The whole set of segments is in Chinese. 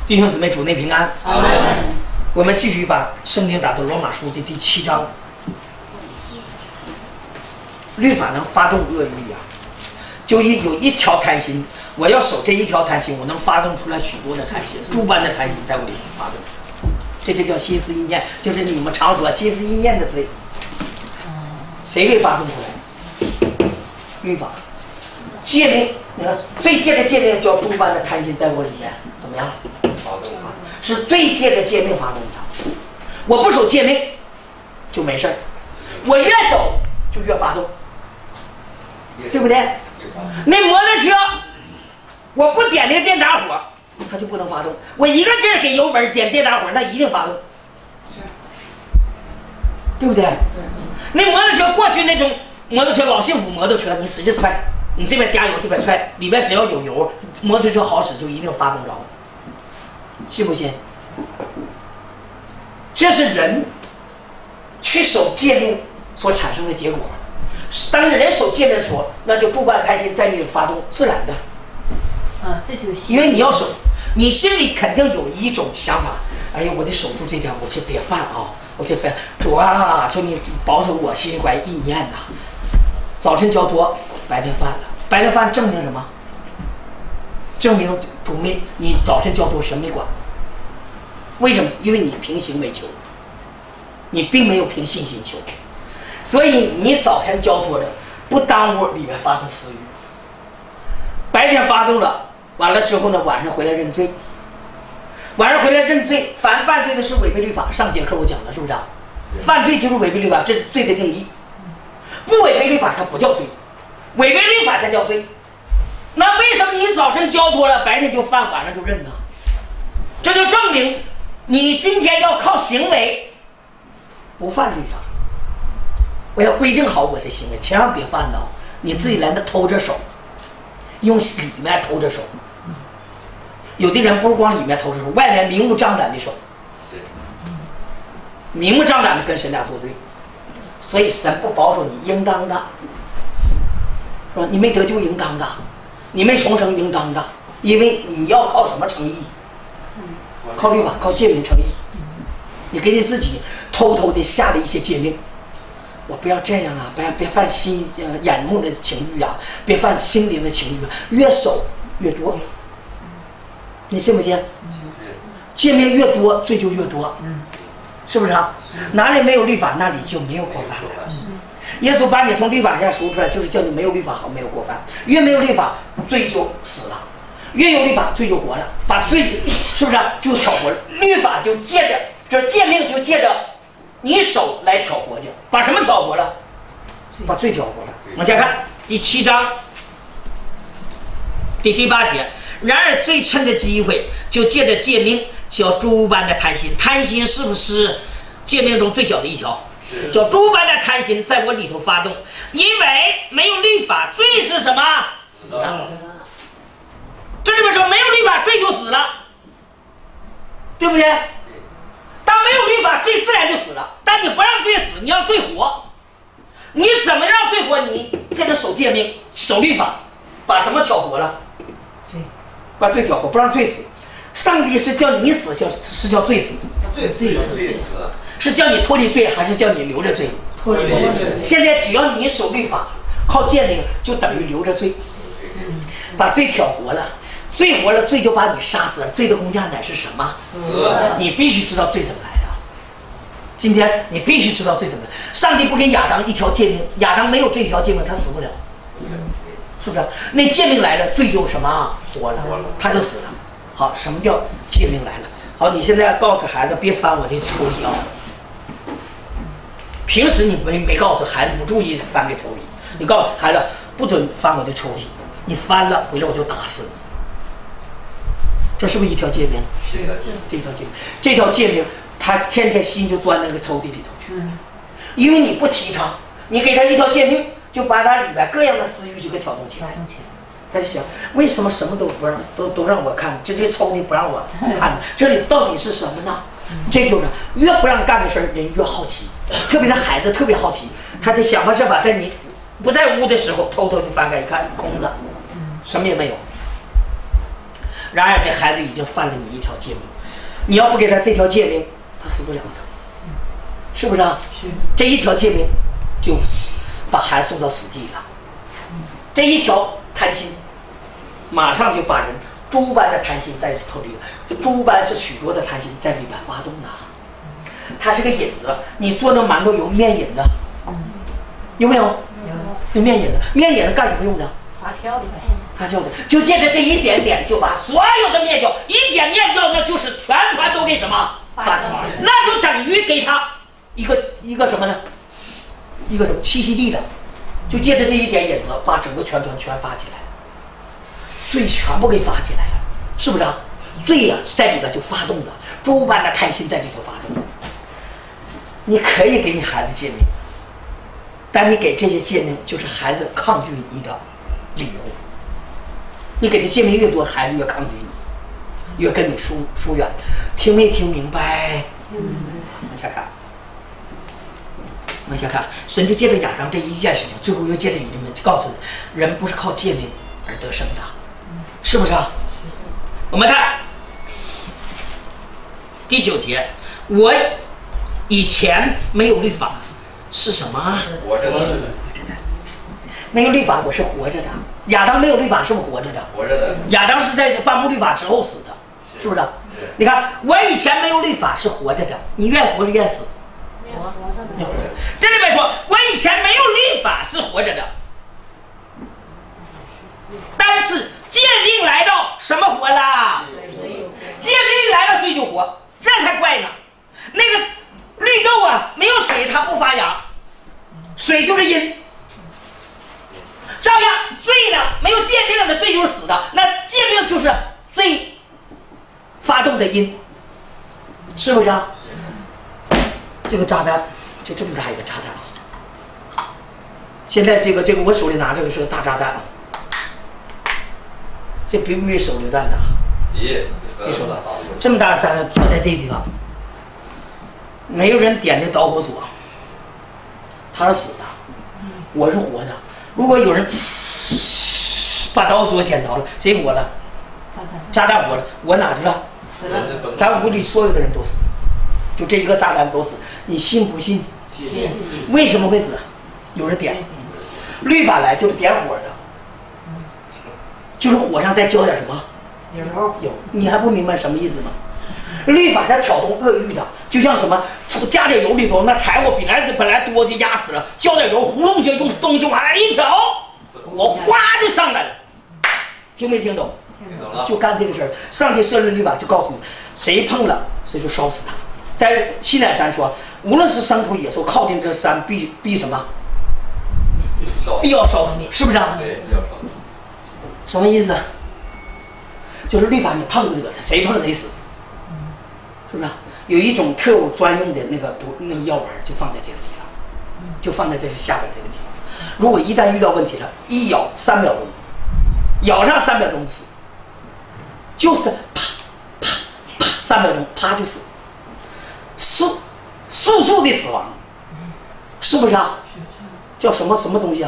弟兄姊妹，主内平安。 阿门。 我们继续把圣经打到罗马书的第7章。律法能发动恶欲呀，就有一条贪心，我要守这一条贪心，我能发动出来许多的贪心，诸般的贪心在我里面发动。这就叫心思意念，就是你们常说心思意念的罪。谁给发动出来？律法。诫命，你看最戒的诫命叫诸般的贪心在我里面，怎么样？是最戒的诫命发动的。我不守诫命就没事儿，我越守就越发动，对不对？那摩托车我不点那电打火，它就不能发动。我一个劲儿给油门点电打火，那一定发动，对不对？那摩托车过去那种摩托车老幸福摩托车，你使劲踹，你这边加油这边踹，里边只要有油，摩托车好使就一定发动着，信不信？这是人去守诫命所产生的结果。当人守诫命的时候，那就诸般贪心在你里发动，自然的。 这就是因为你要守，你心里肯定有一种想法，哎呀，我得守住这条，我就别犯啊，我就犯。主啊，求你保守我心怀意念呐。早晨交托，白天犯了，白天犯证明什么？证明主没你早晨交托神没管。为什么？因为你凭行为求，你并没有凭信心求，所以你早晨交托了，不耽误里面发动私欲。白天发动了，完了之后呢，晚上回来认罪。晚上回来认罪，凡犯罪的是违背律法。上节课我讲了，是不是啊？犯罪就是违背律法，这是罪的定义。不违背律法它不叫罪，违背律法才叫罪。那为什么你早晨交托了，白天就犯，晚上就认呢？这就证明你今天要靠行为不犯律法。我要规正好我的行为，千万别犯到你自己来那偷着手，用里面偷着手。有的人不是光里面偷着手，外面明目张胆的手，明目张胆的跟神俩作对，所以神不保守你，应当的，是吧？你没得救应当的，你没重生应当的，因为你要靠什么称义？靠律法，靠诫命称义。你给你自己偷偷的下了一些诫命，我不要这样啊，别犯眼目的情欲啊，别犯心灵的情欲啊，越守越多。你信不信？诫命越多，罪就越多，是不是啊？哪里没有律法，那里就没有过犯了。耶稣把你从律法下赎出来，就是叫你没有律法好，没有过犯。越没有律法，罪就死了；越有律法，罪就活了。把罪是不是啊，就挑活了？律法就借着这诫命，就借着你手来挑活去，把什么挑活了？把罪挑活了。往下看第7章第8节。然而最趁的机会，就借着诫命，叫诸般的贪心。贪心是不是诫命中最小的一条？叫诸般的贪心在我里头发动，因为没有律法，罪是什么？死了。这里边说没有律法，罪就死了，对不对？当没有律法，罪自然就死了。但你不让罪死，你让罪活。你怎么让罪活？你借着守诫命、守律法，把什么挑活了？把罪挑活，不让罪死。上帝是叫你死，是叫罪死。 罪死， 是叫你脱离罪，还是叫你留着罪？ 脱离罪。 现在只要你守律法，靠诫命，就等于留着罪，把罪挑活了。罪活了，罪就把你杀死了。罪的工价乃是什么？你必须知道罪怎么来的。今天你必须知道罪怎么来。上帝不给亚当一条诫命，亚当没有这条诫命，他死不了。是不是？那诫命来了，罪就什么活了，他就死了。好，什么叫诫命来了？好，你现在告诉孩子别翻我的抽屉啊。平时你没告诉孩子不注意翻这抽屉，你告诉孩子不准翻我的抽屉，你翻了回来我就打死你。这是不是一条诫命？ 是的， 这条诫命，这条诫命，他天天心就钻那个抽屉里头去。因为你不提他，你给他一条诫命，就把他里边各样的私欲就给挑动起来。他就想，为什么什么都不让，都让我看，这抽屉不让我看，这里到底是什么呢？这就是越不让干的事儿，人越好奇，特别是孩子特别好奇，他就想方设法在你不在屋的时候，偷偷就翻开一看，空的，什么也没有。 然而这孩子已经犯了你一条诫命，你要不给他这条诫命，他死不了的，是不是啊？ 是。 这一条诫命就把孩子送到死地了。这一条贪心，马上就把人诸般的贪心在里头诸般是许多的贪心在里边发动了。它是个引子，你做那馒头有面引子，有没有？有面引子，面引子干什么用的？ 发酵的。 发酵的，就借着这一点点，就把所有的面酵，一点面酵，那就是全团都给什么发起，那就等于给他一个什么呢？一个什么栖息地的，就借着这一点引子，把整个全团全发起来，罪全部给发起来了，是不是啊？罪呀、在里边就发动了，诸般的贪心在里头发动。你可以给你孩子诫命，但你给这些诫命，就是孩子抗拒你的理由。你给的诫命越多，孩子越抗拒你，越跟你疏远。听没听明白？往下看，往下看，神就借着亚当这一件事情，最后又借着你们告诉你，人不是靠诫命而得生的，是不是啊？我们看第9节，我以前没有律法是什么？ 活着的， 没有律法，我是活着的。亚当没有律法，是不是活着的？ 活着的。 亚当是在颁布律法之后死的，是不是？你看，我以前没有律法是活着的，你愿活着愿死？ 活着愿活着。这里边说，我以前没有律法是活着的，但是诫命来到，什么活了？诫命一来了，罪就活，这才怪呢。那个绿豆啊，没有水它不发芽，水就是因。照样罪呢，没有诫命的罪就是死的，那诫命就是罪发动的因，是不是啊？这个炸弹就这么大一个炸弹，现在这个我手里拿这个是个大炸弹啊，这比不比手榴弹大？ 比手弹这么大的炸弹坐在这个地方，没有人点这导火索，他是死的，我是活的。如果有人把导火索点着了，谁活了？炸弹活了，我哪去了？ 死了。 咱屋里所有的人都死，就这一个炸弹都死，你信不信？ 信。 为什么会死？有人点，律法来就是点火的，就是火上再浇点什么油。你还不明白什么意思吗？律法在挑动恶欲的，就像什么加点油里头，那柴火本来多就压死了，浇点油，呼隆就用东西往那一挑，火哗就上来了。听没听懂？ 听懂了。 就干这个事儿。上帝设立律法就告诉你，谁碰了，谁就烧死他。在西乃山说，无论是牲畜野兽靠近这山，必什么？必要烧死，是不是啊？ 对，要烧。 什么意思？就是律法你碰这个，谁碰谁死。是不是？有一种特务专用的那个药丸，就放在这个地方，就放在这下边这个地方。如果一旦遇到问题了，一咬3秒钟，咬上3秒钟死，就是啪啪啪3秒钟，啪就死，速的死亡，是不是啊？叫什么东西啊？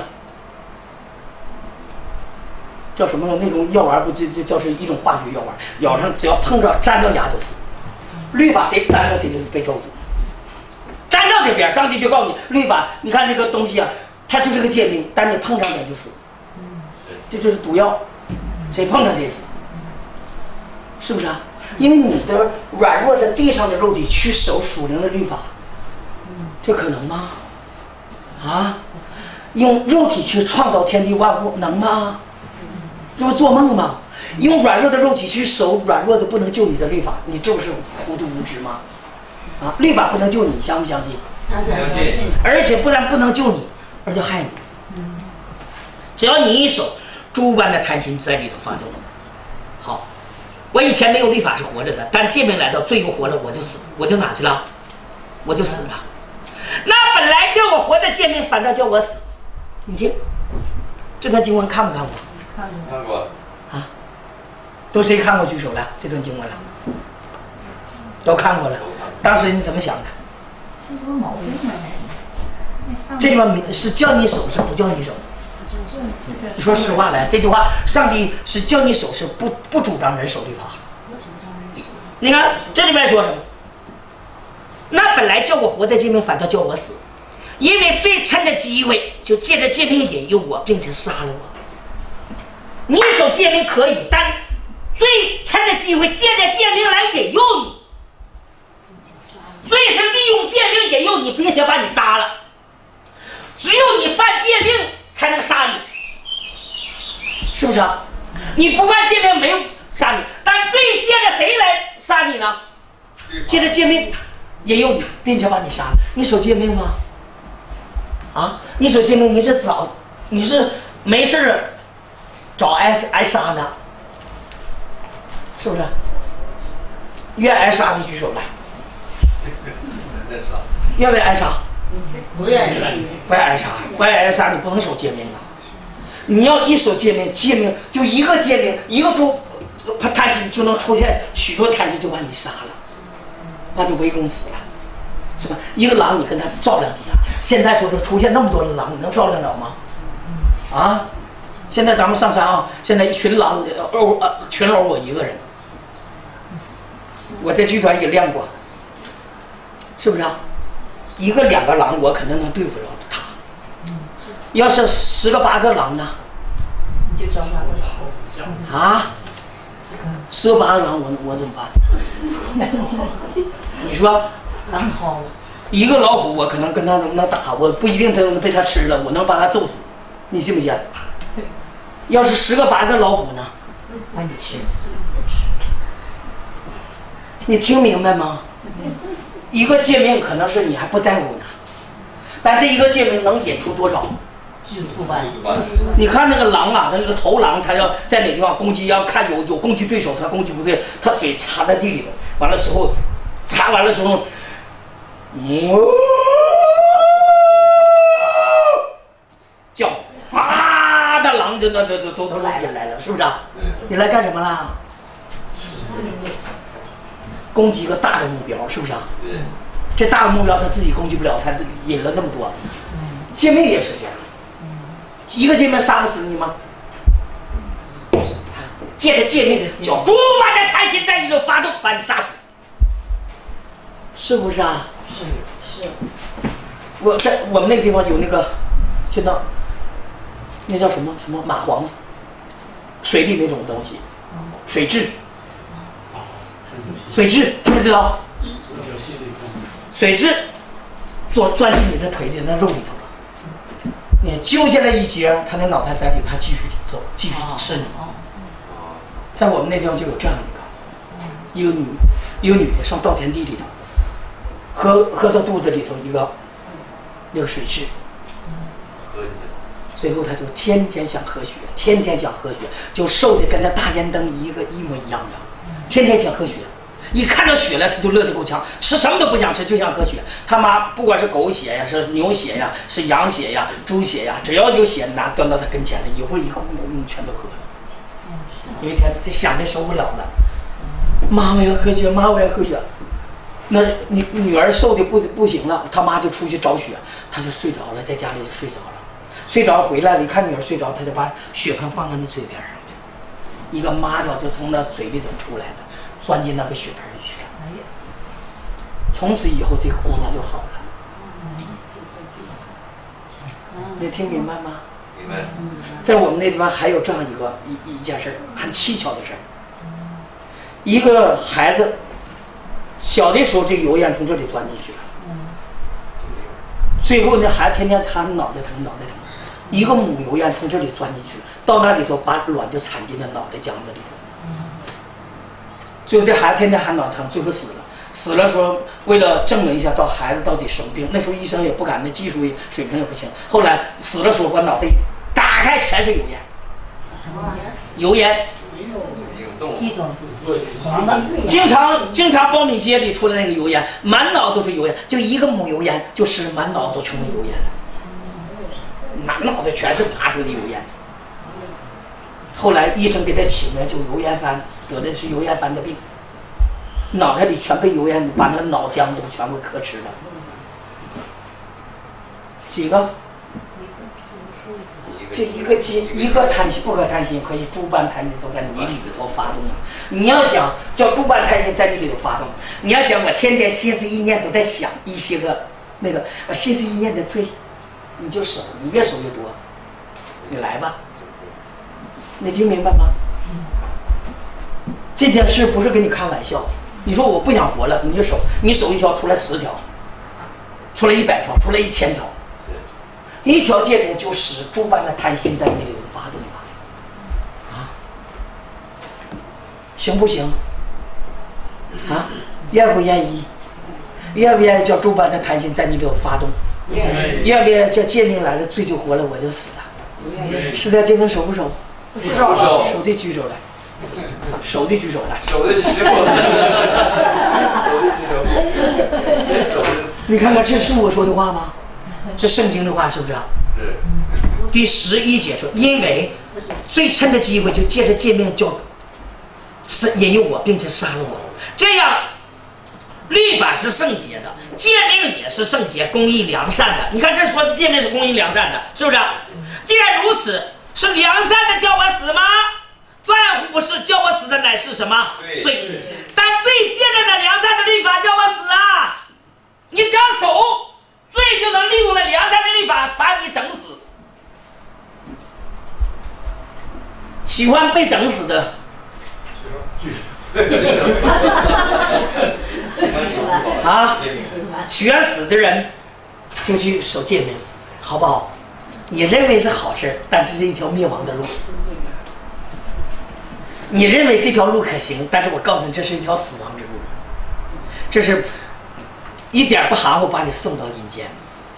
叫什么那种药丸不？这叫是一种化学药丸，咬上只要碰着沾着牙就死。律法谁沾着谁就是被咒诅，沾到这边，上帝就告诉你，律法，你看这个东西啊，它就是个诫命，但你碰上点就死，这就是毒药，谁碰上谁死，是不是啊？因为你的软弱的地上的肉体去守属灵的律法，这可能吗？啊，用肉体去创造天地万物，能吗？这不做梦吗？用软弱的肉体去守软弱的不能救你的律法，你这不是糊涂无知吗？啊，律法不能救你，相不相信？ 相信。 而且不但不能救你，而且害你。只要你一守，诸般的贪心在里头发动。好，我以前没有律法是活着的，但诫命来到，罪又活了，我就死，我就哪去了？我就死了。那本来叫我活的诫命，反倒叫我死。你听，这段经文看没看过？ 看过。 啊，都谁看过举手来？这段经文了，都看过了。当时你怎么想的？ 这不是毛病吗？ 这地方是叫你守是不叫你守？ 你说实话来，这句话，上帝是叫你守，是不主张人守律法。你看这里面说什么？那本来叫我活的诫命，反倒叫我死，因为罪趁着机会，就借着诫命引诱我，并且杀了我。你守诫命可以，但罪趁着机会，借着诫命来引诱你。罪是利用诫命引诱你，并且把你杀了。只有你犯诫命才能杀你，是不是啊？你不犯诫命没有杀你，但罪借着谁来杀你呢？借着诫命引诱你，并且把你杀了。你守诫命吗？啊，你守诫命，你是没事找挨杀呢，是不是？愿挨杀的举手来。愿不愿意挨杀？ 不愿意。 不愿意挨杀，不愿意挨杀，你不能守诫命啊！你要一守诫命，诫命就一个诫命，一个猪贪心就能出现许多贪心，就把你杀了，把你围攻死了，是吧？一个狼你跟他照亮几下，现在说出现那么多的狼，你能照亮了吗？啊！现在咱们上山啊，现在一群狼群殴我一个人，我在剧团也练过。是不是啊？一个两个狼我肯定能对付着他，要是10个8个狼呢？ 你就找他了。 啊？10个8个狼我怎么办？你说？ 狼好。 一个老虎我可能跟他能打，我不一定他能被他吃了，我能把他揍死，你信不信？要是10个8个老虎呢？ 把你吃。 你听明白吗？一个诫命可能是你还不在乎呢，但这一个诫命能引出多少？ 巨兔般。 你看那个狼啊，那个头狼，它要在哪地方攻击，要看有攻击对手，它攻击不对，它嘴插在地里头，完了之后，插完了之后，叫啊，那狼就都引来了，是不是啊？你来干什么啦？攻击一个大的目标，是不是啊？这大的目标他自己攻击不了，他引了那么多。诫命也是这样，一个诫命杀不死你吗？借着诫命叫诸般的贪心在你里发动，把你杀死，是不是啊？ 是。 我们那个地方有那个，就那叫什么蚂蟥，水里那种东西，水蛭。水蛭知不知道？水蛭钻进你的腿里那肉里头了，你揪下来一截，它的脑袋在里边继续走，继续吃你。在我们那地方就有这样一个女的上稻田地里头，喝到肚子里头那个水蛭，最后她就天天想喝血，就瘦的跟那大烟灯一模一样的，天天想喝血。一看到血了，他就乐得够呛，吃什么都不想吃，就想喝血。他妈不管是狗血呀，是牛血呀，是羊血呀，猪血呀，只要有血端到他跟前了，一会儿一口全都喝了。有一天他想的受不了了，妈我要喝血，妈我要喝血。那女儿瘦的不行了，他妈就出去找血，他就睡着了，在家里就睡着了。睡着回来了，一看女儿睡着，他就把血盆放在那嘴边上去，一个麻条就从那嘴里头出来了。钻进那个血盆里去了，从此以后这个姑娘就好了。你听明白吗？ 明白。 在我们那地方还有这样一件事，很蹊跷的事。一个孩子小的时候，这个油烟从这里钻进去了，最后那孩子天天他脑袋疼，一个母油烟从这里钻进去，到那里头把卵就产进了脑袋浆子里头。最后这孩子天天喊脑疼，最后死了。死了说为了证明一下到孩子到底生病，那时候医生也不敢，那技术水平也不行。后来死了说把脑袋打开全是油烟，油烟， 一种虫子， 经常苞米街里出来那个油烟，满脑都是油烟，就一个母油烟就使满脑都成为油烟了，满脑袋全是爬出的油烟。后来医生给他起名就油烟斑，得的是油烟斑的病，脑袋里全被油烟把那个脑浆都全部磕吃了。几个？ 这一个弹性不可弹性可以诸般弹性都在你里头发动了。你要想叫诸般弹性在你里头发动，你要想我天天心思意念都在想一些个那个心思意念的罪，你就守，你越守越多。你来吧，你听明白吗？这件事不是跟你开玩笑。你说我不想活了，你就守，你守一条出来10条，出来100条，出来1000条，一条界面就使诸般的贪心在你里头发动了，啊，行不行？啊，愿不愿意？愿不愿意叫诸般的贪心在你里头发动？愿不愿意叫界命来了，罪就活了，我就死了？是在经文守不守？ 不守。 守的举手来。手的举手来， 手的举手，手的举手， 你看看这是我说的话吗？这圣经的话是不是？ 是。 第11节说，因为最趁的机会就借着界面就引诱我，并且杀了我。这样，律法是圣洁的，诫命也是圣洁、公义、良善的。你看这说的诫命是公义、良善的，是不是？既然如此，是良善的叫我死吗？断乎不是，叫我死的乃是什么？罪。但罪借着那良善的律法叫我死啊！你只要守，罪就能利用那良善的律法把你整死。喜欢被整死的，啊，喜欢死的人就去守诫命，好不好？你认为是好事，但这是一条灭亡的路。你认为这条路可行，但是我告诉你，这是一条死亡之路，这是一点不含糊把你送到阴间，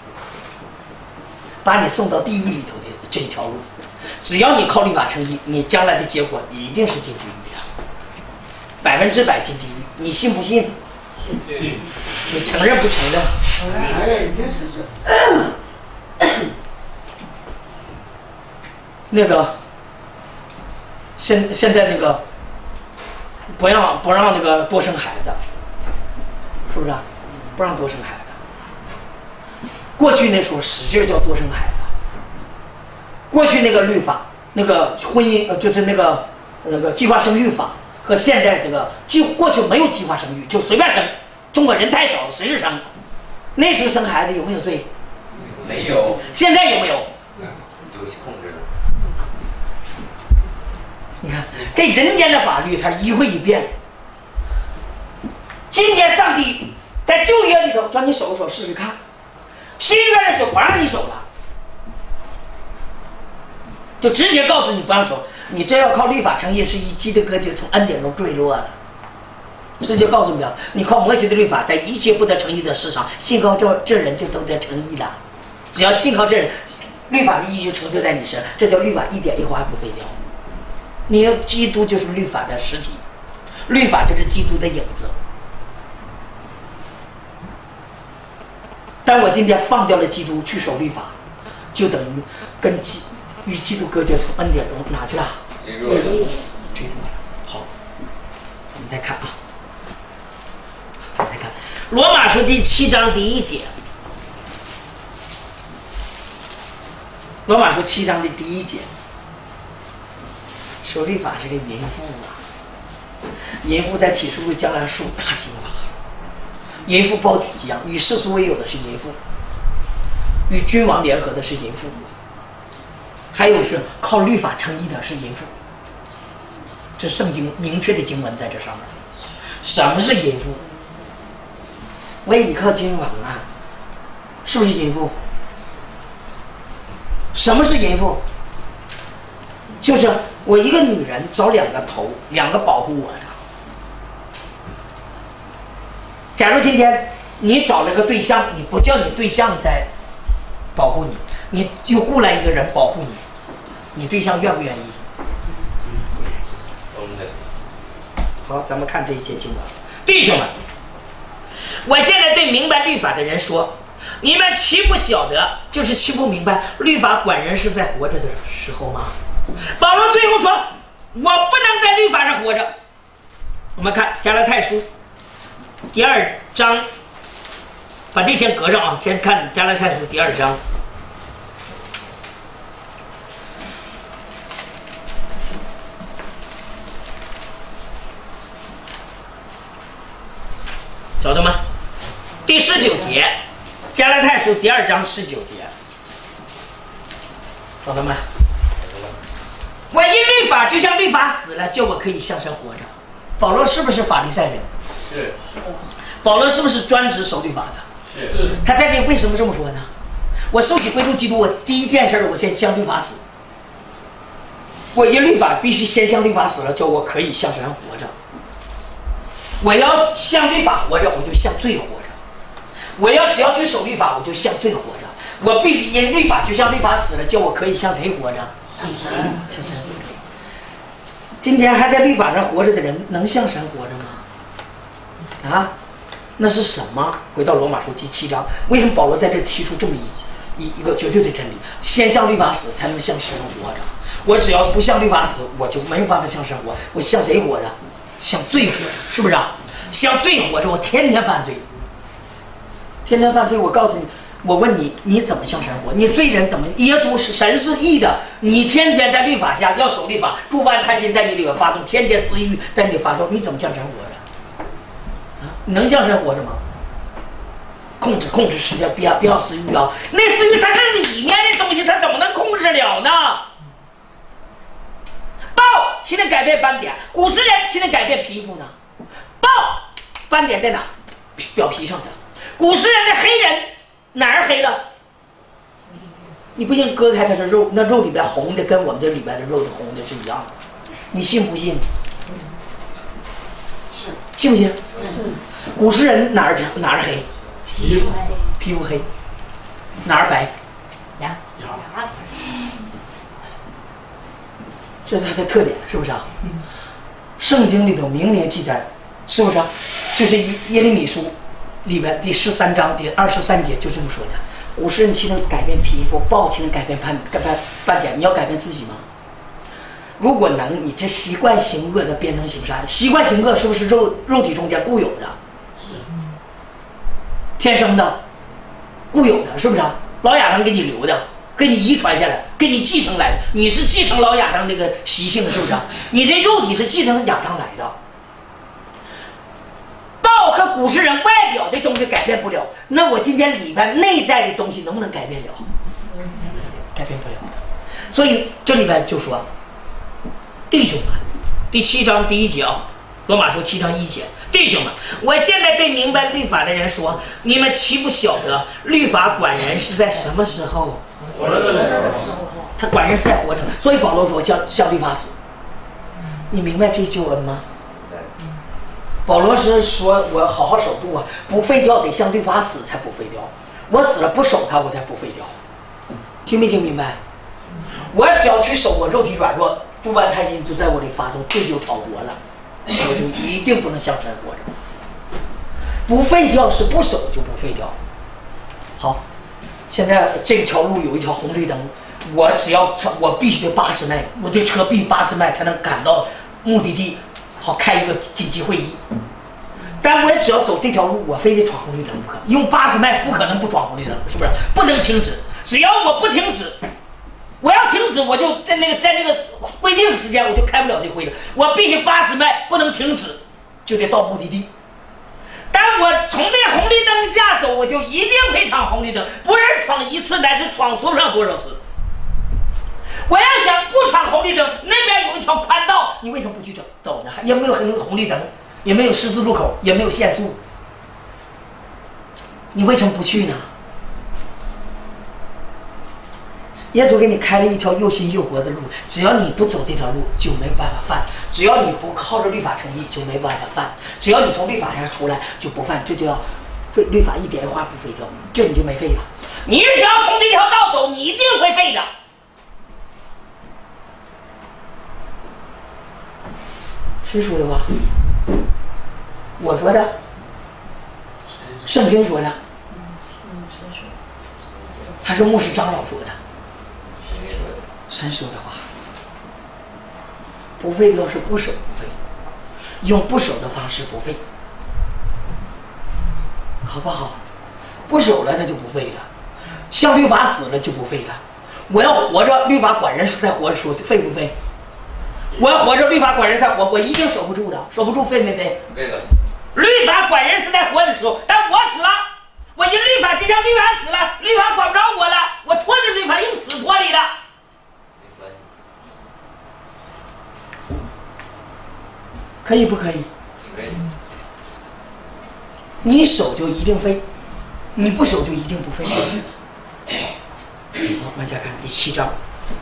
把你送到地狱里头的这一条路。只要你靠律法称义，你将来的结果一定是进地狱的，100%进地狱。你信不信？ 信。 你承认不承认？ 承认， 那个。现在那个不让那个多生孩子，是不是？不让多生孩子。过去那时候使劲叫多生孩子。过去那个律法，那个婚姻就是那个计划生育法和现在这个过去没有计划生育，就随便生。中国人太少了，使劲生。那时候生孩子有没有罪？ 没有。 现在有没有？ 有控制的。 你看，在人间的法律，它一会一变。今天上帝在旧约里头叫你守一守试试看，新约的就不让你守了，就直接告诉你不让守。你这要靠律法称义，是一基督哥就从恩典中坠落了。直接告诉你了，你靠摩西的律法，在一切不得称义的事上，信靠这人就都得称义了。只要信靠这人，律法的义就成就在你身，这叫律法一点一划不废掉。你要基督就是律法的实体，律法就是基督的影子。但我今天放掉了基督去守律法，就等于跟与基督隔绝，从恩典中哪去了？坠落了。好，咱们再看啊，咱们再看罗马书第7章第1节。罗马书7章的第1节。守律法是个淫妇啊！淫妇在启示录将来受大刑罚。淫妇包几样？与世俗为友的是淫妇，与君王联合的是淫妇，还有是靠律法称义的是淫妇。这圣经明确的经文在这上面。什么是淫妇？我倚靠君王啊，是不是淫妇？什么是淫妇？就是我一个女人找2个头，2个保护我的。假如今天你找了个对象，你不叫你对象在保护你，你就雇来一个人保护你，你对象愿不愿意？好，咱们看这一节经文。弟兄们，我现在对明白律法的人说，你们岂不晓得，就是岂不明白，律法管人是在活着的时候吗？保罗最后说，我不能在律法上活着。我们看加拉太书第2章，把这先搁上啊，先看加拉太书第2章。 第19节，加拉太书第2章19节，朋友们，我因律法就像律法死了，叫我可以向神活着。保罗是不是法利赛人？ 是。 保罗是不是专职守律法的？ 是。 他在这里为什么这么说呢？我受洗归主基督，我第一件事我先向律法死。我因律法必须先向律法死了，叫我可以向神活着。我要向律法活着，我就向罪活着。我要只要去守律法，我就向罪活着。我必须因律法就向律法死了，叫我可以向谁活着？向神活着。今天还在律法上活着的人，能向神活着吗？啊，那是什么？回到罗马书第7章，为什么保罗在这提出这么一个绝对的真理？先向律法死，才能向神活着。我只要不向律法死，我就没有办法向神活。我向谁活着？向罪活着，是不是啊？向罪活着，我天天犯罪，天天犯罪。我告诉你，我问你，你怎么向神活？你罪人怎么？耶稣是神是义的，你天天在律法下要守律法，诸般贪心在你里边发动，天天私欲在你里发动，你怎么向神活着？啊，你能向神活着吗？控制时间，不要私欲啊！那私欲它是里面的东西，它怎么能控制了呢？豹岂能改变斑点？古时人岂能改变皮肤呢？豹斑点在哪？表皮上的。古时人的黑人哪儿黑了？你不信割开它是肉，那肉里边红的跟我们这里边的肉的红的是一样的，你信不信？信不信？古时人哪儿黑？皮肤黑。哪儿白？ 牙这是它的特点，是不是啊？圣经里头明年记载，是不是啊？就是耶利米书里边第13章第23节就这么说的。古时人岂能改变皮肤？豹岂能改变斑点？你要改变自己吗？如果能，你这习惯行恶的变成行善，习惯行恶是不是肉体中间固有的？是。天生的，固有的，是不是啊？老亚当给你留的。给你遗传下来，给你继承来的，你是继承老亚当这个习性，是不是？你这肉体是继承亚当来的。豹和古时人外表的东西改变不了，那我今天里边内在的东西能不能改变了？改变不了的。所以这里边就说，弟兄们，第7章第1节啊，罗马书7章1节，弟兄们，我现在对明白律法的人说，你们岂不晓得律法管人是在什么时候？ 活着的时候， 他管人是在活着，所以保罗说向律法死。你明白这救恩吗？保罗是说我好好守住啊，不废掉得向律法死才不废掉，我死了不守它我才不废掉，听没听明白？我只要去守，我肉体软弱，诸般贪心就在我里发动，罪就讨活了，我就一定不能向神活着。不废掉是不守就不废掉。好。现在这条路有一条红绿灯，我必须得80迈，我这车必须80迈才能赶到目的地，好开一个紧急会议。但我只要走这条路，我非得闯红绿灯不可，用80迈不可能不闯红绿灯，是不是？不能停止，只要我不停止，我要停止，我就在那个规定的时间我就开不了这会了。我必须80迈，不能停止，就得到目的地。但我从这红绿灯下走，我就一定会闯红绿灯，不是闯一次，乃是闯说不上多少次。我要想不闯红绿灯，那边有一条宽道，你为什么不去走呢？也没有红绿灯，也没有十字路口，也没有限速，你为什么不去呢？耶稣给你开了一条又新又活的路，只要你不走这条路，就没办法犯；只要你不靠着律法成义，就没办法犯；只要你从律法上出来，就不犯。这就要律法一点一划不废掉，这你就没废了。你只要从这条道走，你一定会废的。谁说的话？我说的，圣经说的，还是牧师长老说的？神说的话，不废掉是不守不废，用不守的方式不废，好不好？不守了他就不废了，向律法死了就不废了。我要活着，律法管人是在活着时候废不废？我要活着，律法管人在活，我一定守不住的，守不住废没废？ 废了。 律法管人是在活的时候，但我死了， 我一律法就像律法死了，律法管不着我了，我脱离律法又死脱离了。可以不可以？ 可以。 你守就一定废，你不守就一定不废。好，往下看第7章，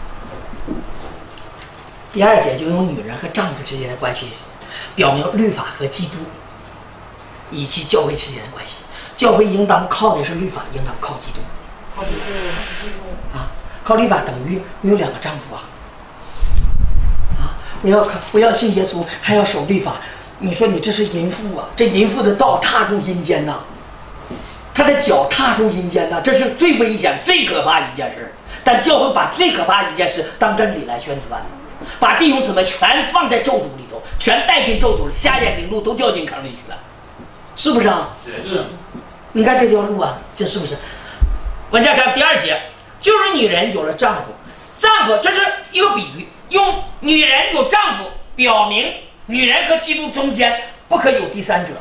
第2节就用女人和丈夫之间的关系，表明律法和基督以及教会之间的关系。教会应当靠的是律法，应当靠基督。靠律法等于我有2个丈夫啊！我要信耶稣，还要守律法。你说你这是淫妇啊！这淫妇的道踏入阴间呐，他的脚踏入阴间呐，这是最危险、最可怕一件事。但教会把最可怕一件事当真理来宣传，把弟兄姊妹全放在咒诅里头，全带进咒诅，瞎眼领路都掉进坑里去了，是不是啊？ 是。 你看这条路啊，这是不是？往下看第2节，就是女人有了丈夫，丈夫这是一个比喻，用女人有丈夫表明女人和基督中间不可有第三者，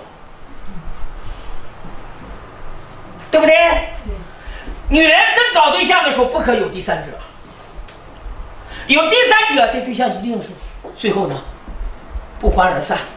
对不对？女人正搞对象的时候不可有第三者，有第三者，这对象一定是最后呢不欢而散。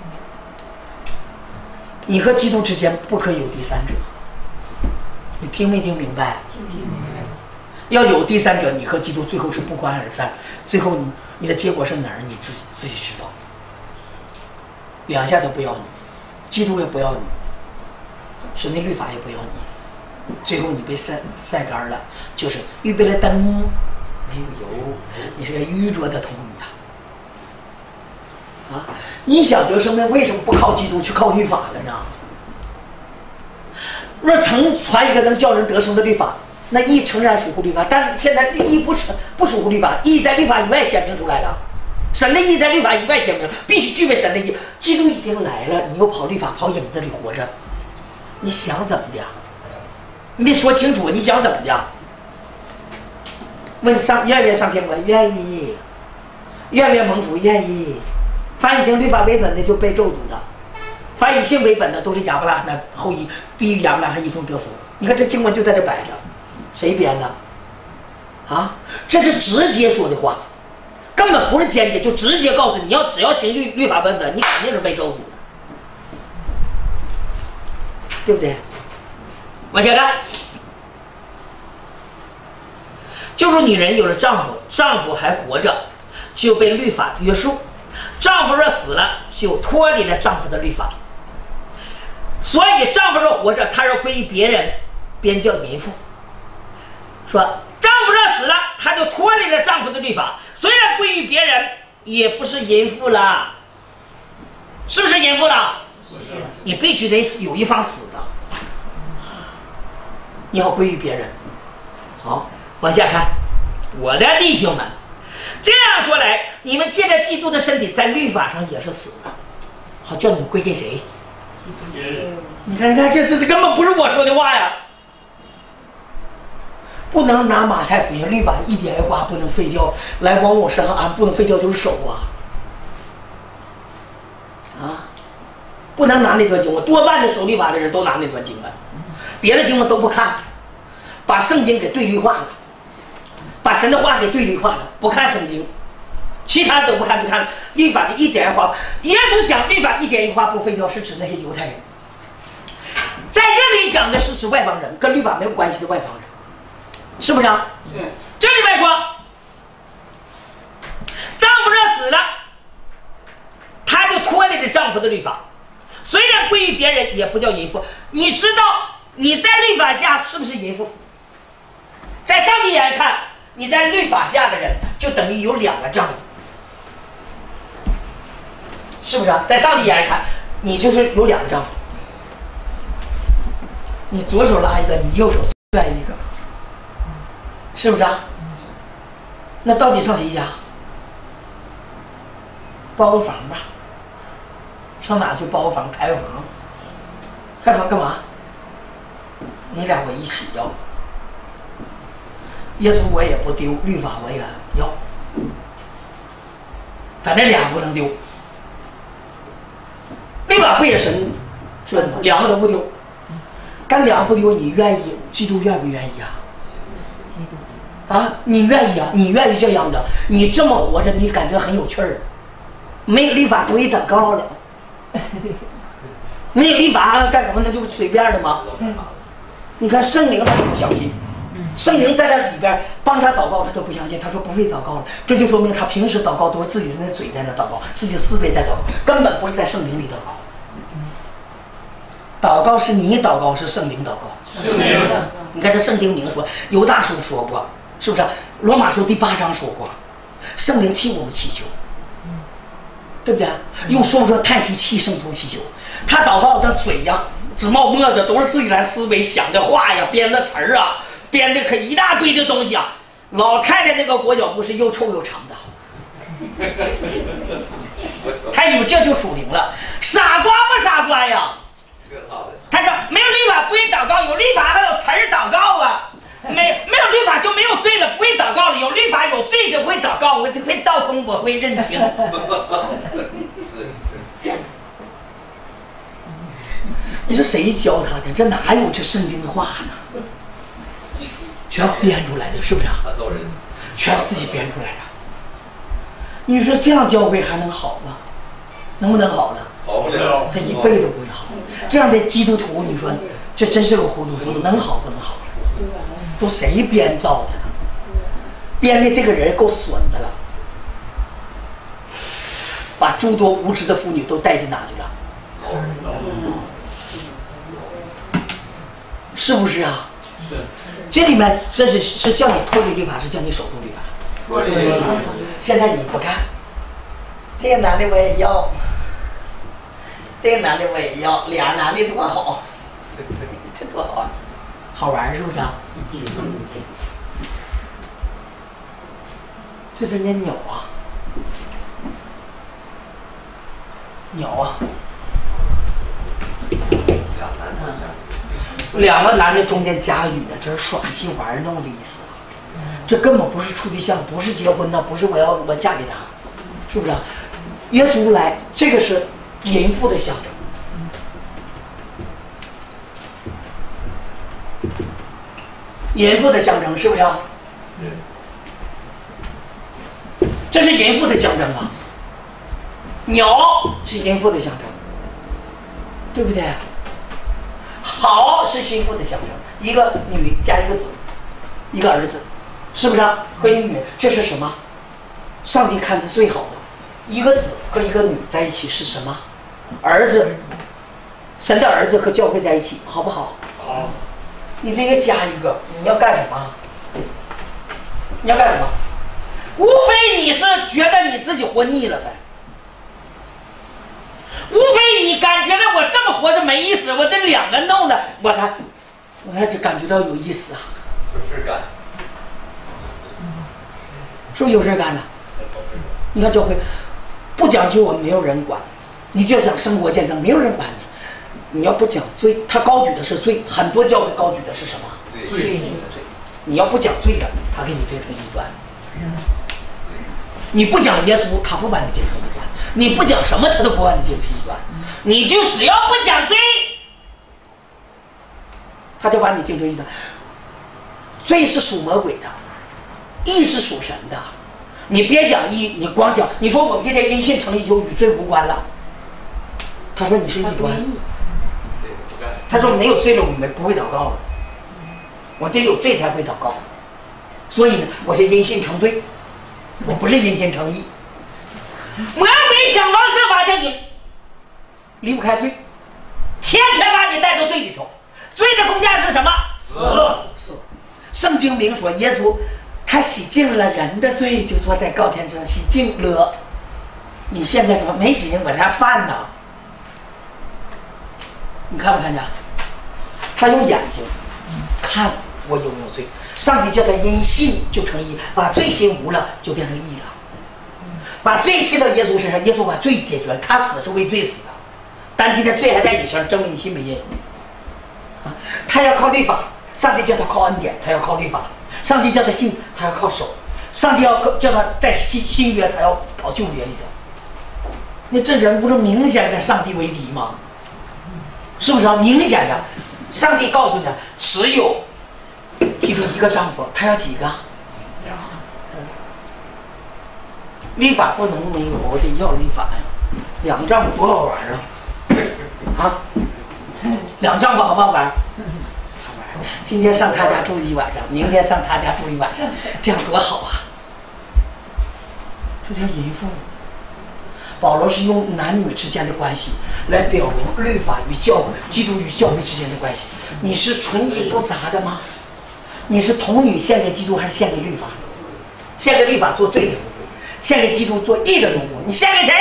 你和基督之间不可有第三者，你听没听明白？ 听明白。 要有第三者，你和基督最后是不欢而散，最后你的结果是哪儿？你自己知道。2下都不要你，基督也不要你，神的律法也不要你，最后你被晒干了，就是预备了灯没有油，你是个愚拙的童女啊！你想得生命，为什么不靠基督去靠律法了呢？若曾传一个能叫人得生的律法，那义诚然属乎律法，但现在义不属乎律法，义在律法以外显明出来了。神的义在律法以外显明，必须具备神的义。基督已经来了，你又跑律法跑影子里活着，你想怎么的？你得说清楚，你想怎么的？问愿不愿上天国？愿意。愿不愿蒙福？愿意。凡以行律法为本的就被咒诅的，凡以信为本的都是亚伯拉罕的后裔，必与亚伯拉罕一同得福。你看这经文就在这摆着，谁编的？这是直接说的话，根本不是间接，就直接告诉你，只要行律法为本，你肯定是被咒诅的，对不对？往下看，就是女人有了丈夫，丈夫还活着，就被律法约束。丈夫若死了，就脱离了丈夫的律法。所以丈夫若活着，他若归于别人，便叫淫妇。说丈夫若死了，他就脱离了丈夫的律法，虽然归于别人，也不是淫妇了，是不是淫妇了？ 是。 你必须得有一方死的，你好归于别人。好，往下看，我的弟兄们。这样说来，你们借着基督的身体在律法上也是死的，好叫你们归给谁？你看，这是根本不是我说的话呀！不能拿马太福音律法一点一划不能废掉来往我身上安，不能废掉就是手不能拿那段经文，多半的守律法的人都拿那段经文，别的经文都不看，把圣经给对立化了。把神的话给对立化了，不看圣经，其他都不看，就看律法的一点一划。耶稣讲律法一点一划不废掉，是指那些犹太人。在这里讲的是指外邦人，跟律法没有关系的外邦人，是不是？这里面说，丈夫若死了，他就脱离了丈夫的律法，虽然归于别人，也不叫淫妇。你知道你在律法下是不是淫妇？在上帝眼看。你在律法下的人，就等于有2个丈夫，是不是？在上帝眼来看，你就是有2个丈夫。你左手拉一个，你右手拽一个，是不是？那到底上谁家？包个房吧。上哪去包个房？开个房？开房干嘛？你俩我一起要。耶稣我也不丢，律法我也要，反正俩不能丢。律法不也神说的吗？2个都不丢。 干两不丢，你愿意？基督愿不愿意啊？啊，你愿意啊？你愿意这样的？你这么活着，你感觉很有趣儿。没有律法不会祷告了，没有律法干什么？那就随便的吗？你看圣灵他就不相信，圣灵在他里边帮他祷告，他都不相信。他说不会祷告了，这就说明他平时祷告都是自己的那嘴在那祷告，自己的思维在祷告，根本不是在圣灵里祷告。祷告是你祷告，是圣灵祷告。 圣灵， 你看这圣经明说，犹大书说过，是不是？罗马书第8章说过，圣灵替我们祈求，对不对？用说不出叹息替圣徒祈求。他祷告的嘴呀，直冒沫子，都是自己来思维想的话呀，编的词儿啊，编的可一大堆的东西啊。老太太那个裹脚布是又臭又长的，他以为这就属灵了，傻瓜不傻瓜呀？他说没有律法不会祷告，有律法还有词儿祷告啊。没有律法就没有罪了，不会祷告了；有律法有罪就会祷告，我就会道通，我会认清。你说谁教他的？这哪有这圣经的话呢？全编出来的，是不是啊？全自己编出来的。你说这样教会还能好吗？能不能好呢？ 好不了， 他一辈子不会好。这样的基督徒，你说这真是个糊涂徒，能好不能好？都谁编造的？编的这个人够损的了，把诸多无知的妇女都带进哪去了？是不是啊？ 是。 这里面这是叫你脱离律法，是叫你守住律法。 脱离律法。 现在你不干，这个男的我也要，这个男的我也要，俩男的多好，这多好啊！好玩是不是啊？这是人家鸟啊，鸟啊！两个男的中间夹语呢，这是耍戏玩弄的意思啊！这根本不是处对象，不是结婚呢，不是我嫁给他，是不是啊？耶稣来，这个是淫妇的象征。淫妇的象征是不是啊？这是淫妇的象征啊。鸟是淫妇的象征，对不对？好是心腹的象征，一个女加一个子，一个儿子，是不是啊？和一个女，这是什么？上帝看着最好的，一个子和一个女在一起是什么？儿子，神的儿子和教会在一起，好不好？好。你这个加一个，你要干什么？你要干什么？无非你是觉得你自己活腻了呗，无非你感觉到我这么活着没意思，我这两个弄的，我才就感觉到有意思啊， 有事干， 是不是有事干了？你看教会不讲究，我们没有人管，你就想生活见证，没有人管你。你要不讲罪，他高举的是罪，很多教会高举的是什么？罪。你要不讲罪了，他给你定成异端。你不讲耶稣，他不把你定成异端；你不讲什么，他都不把你定成异端。你就只要不讲罪，他就把你定成异端。罪是属魔鬼的，义是属神的。你别讲义，你光讲，你说我们今天因信称义就与罪无关了。他说你是异端。他说没有罪了，我们不会祷告了。我得有罪才会祷告。所以呢，我是因信称罪，我不是因信称义。魔鬼想方设法叫你离不开罪，天天把你带到罪里头。罪的工价是什么？死。圣经明说，耶稣他洗净了人的罪，就坐在高天之上洗净了。你现在说没洗净，我这犯呢？你看不看见？他有眼睛看我有没有罪。上帝叫他因信就成义，把罪心无了就变成义了。把罪信到耶稣身上，耶稣把罪解决了，他死是为罪死的，但今天罪还在你身上，证明你信没信啊？他要靠律法，上帝叫他靠恩典，他要靠律法；上帝叫他信，他要靠手；上帝要叫他在新约，他要跑旧约里头。那这人不是明显跟上帝为敌吗？是不是啊？明显的， 上帝告诉你，只有基督一个丈夫，他要几个？律法不能没有，我得要律法呀。两个丈夫多好玩啊！两丈夫好不好玩？今天上他家住一晚上，明天上他家住一晚上，这样多好啊！这叫淫妇。保罗是用男女之间的关系来表明律法与基督与教会之间的关系。你是纯一不杂的吗？你是童女献给基督还是献给律法？献给律法做罪的奴仆，献给基督做义的奴仆。你献给谁？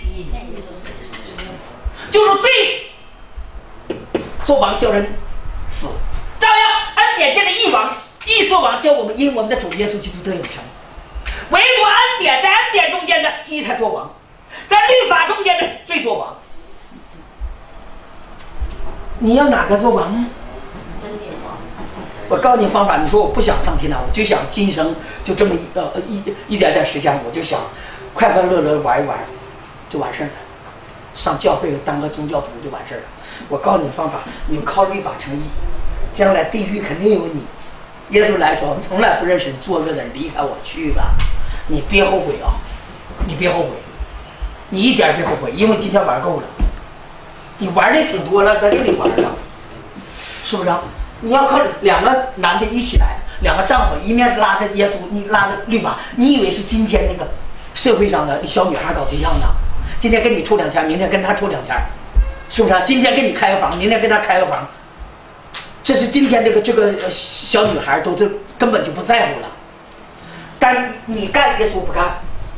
就是罪做王叫人死，照样恩典借着义做王叫我们因我们的主耶稣基督得永生。唯独恩典，在恩典中间的义才做王，在律法中间的罪做王。你要哪个做王？我告诉你方法，你说我不想上天堂，我就想今生就这么一点点时间，我就想快快乐乐玩一玩，就完事儿了。上教会当个宗教徒就完事儿了。我告诉你方法，你靠律法成义，将来地狱肯定有你。耶稣来说，从来不认识作恶的人，离开我去吧。你别后悔啊！你别后悔，你一点别后悔，因为今天玩够了，你玩的挺多了，在这里玩了，是不是啊？你要靠两个男的一起来，两个丈夫一面拉着耶稣，你拉着律法，你以为是今天那个社会上的小女孩搞对象呢？今天跟你处2天，明天跟他处2天，是不是啊？今天跟你开个房，明天跟他开个房，这是今天这个小女孩都根本就不在乎了。但你干，耶稣不干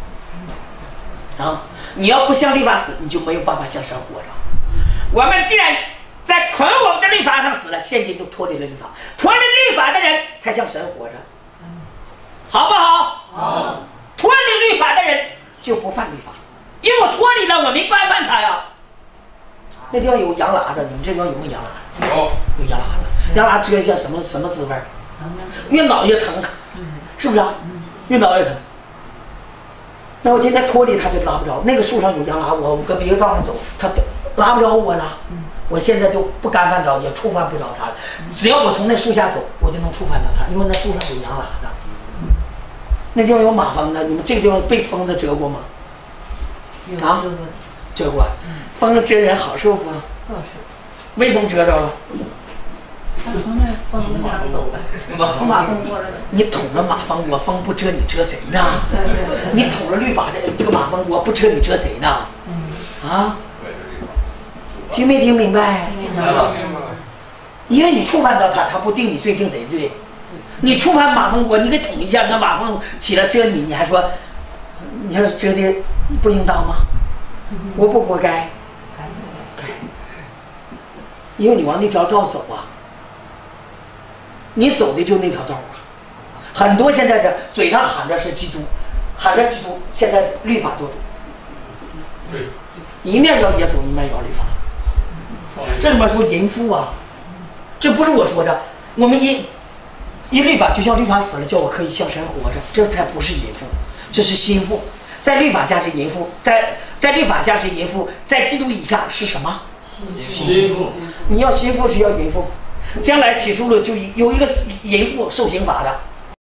啊！你要不向律法死，你就没有办法向神活着。我们既然在捆我们的律法上死了，现今就脱离了律法，脱离律法的人才向神活着，好不好？好。脱离律法的人就不犯律法，因为我脱离了，我没干犯他呀。那地方有羊喇子，你们这地方有没有羊喇子？有羊喇子，羊喇子遮一下什么滋味？越挠越疼，是不是啊？越挠越疼。那我今天脱离他就拉不着，那个树上有羊拉我搁别的道上走，他拉不着我了。我现在就不干犯着，也触犯不着他了。只要我从那树下走，我就能触犯到他，因为那树上有羊拉的。那地方有马蜂的，你们这个地方被蜂子蛰过吗？啊，蛰过。蜂子蛰人好受不？不好受。为什么蛰着了？ 他从那蜂那边走了，从马蜂过来的。 你捅了马蜂窝，蜂不蛰你，蛰谁呢？你捅了律法的这个马蜂窝，不蛰你，蛰谁呢？啊？听没听明白？ 明白了。 因为你触犯到他，他不定你罪，定谁罪？你触犯马蜂窝，你给捅一下，那马蜂起来蛰你，你还说，你要是蛰的不应当吗？活不活该？该。因为你往那条道走啊。你走的就那条道啊！很多现在的嘴上喊的是基督，喊着基督，现在律法做主。 对， 一面要耶稣，一面要律法。这里面说淫妇啊，这不是我说的。我们一律法，就像律法死了，叫我可以向神活着，这才不是淫妇，这是心腹。在律法下是淫妇，在律法下是淫妇，在基督以下是什么？ 心腹。 你要心腹是要淫妇。将来起诉了就有一个淫妇受刑罚的。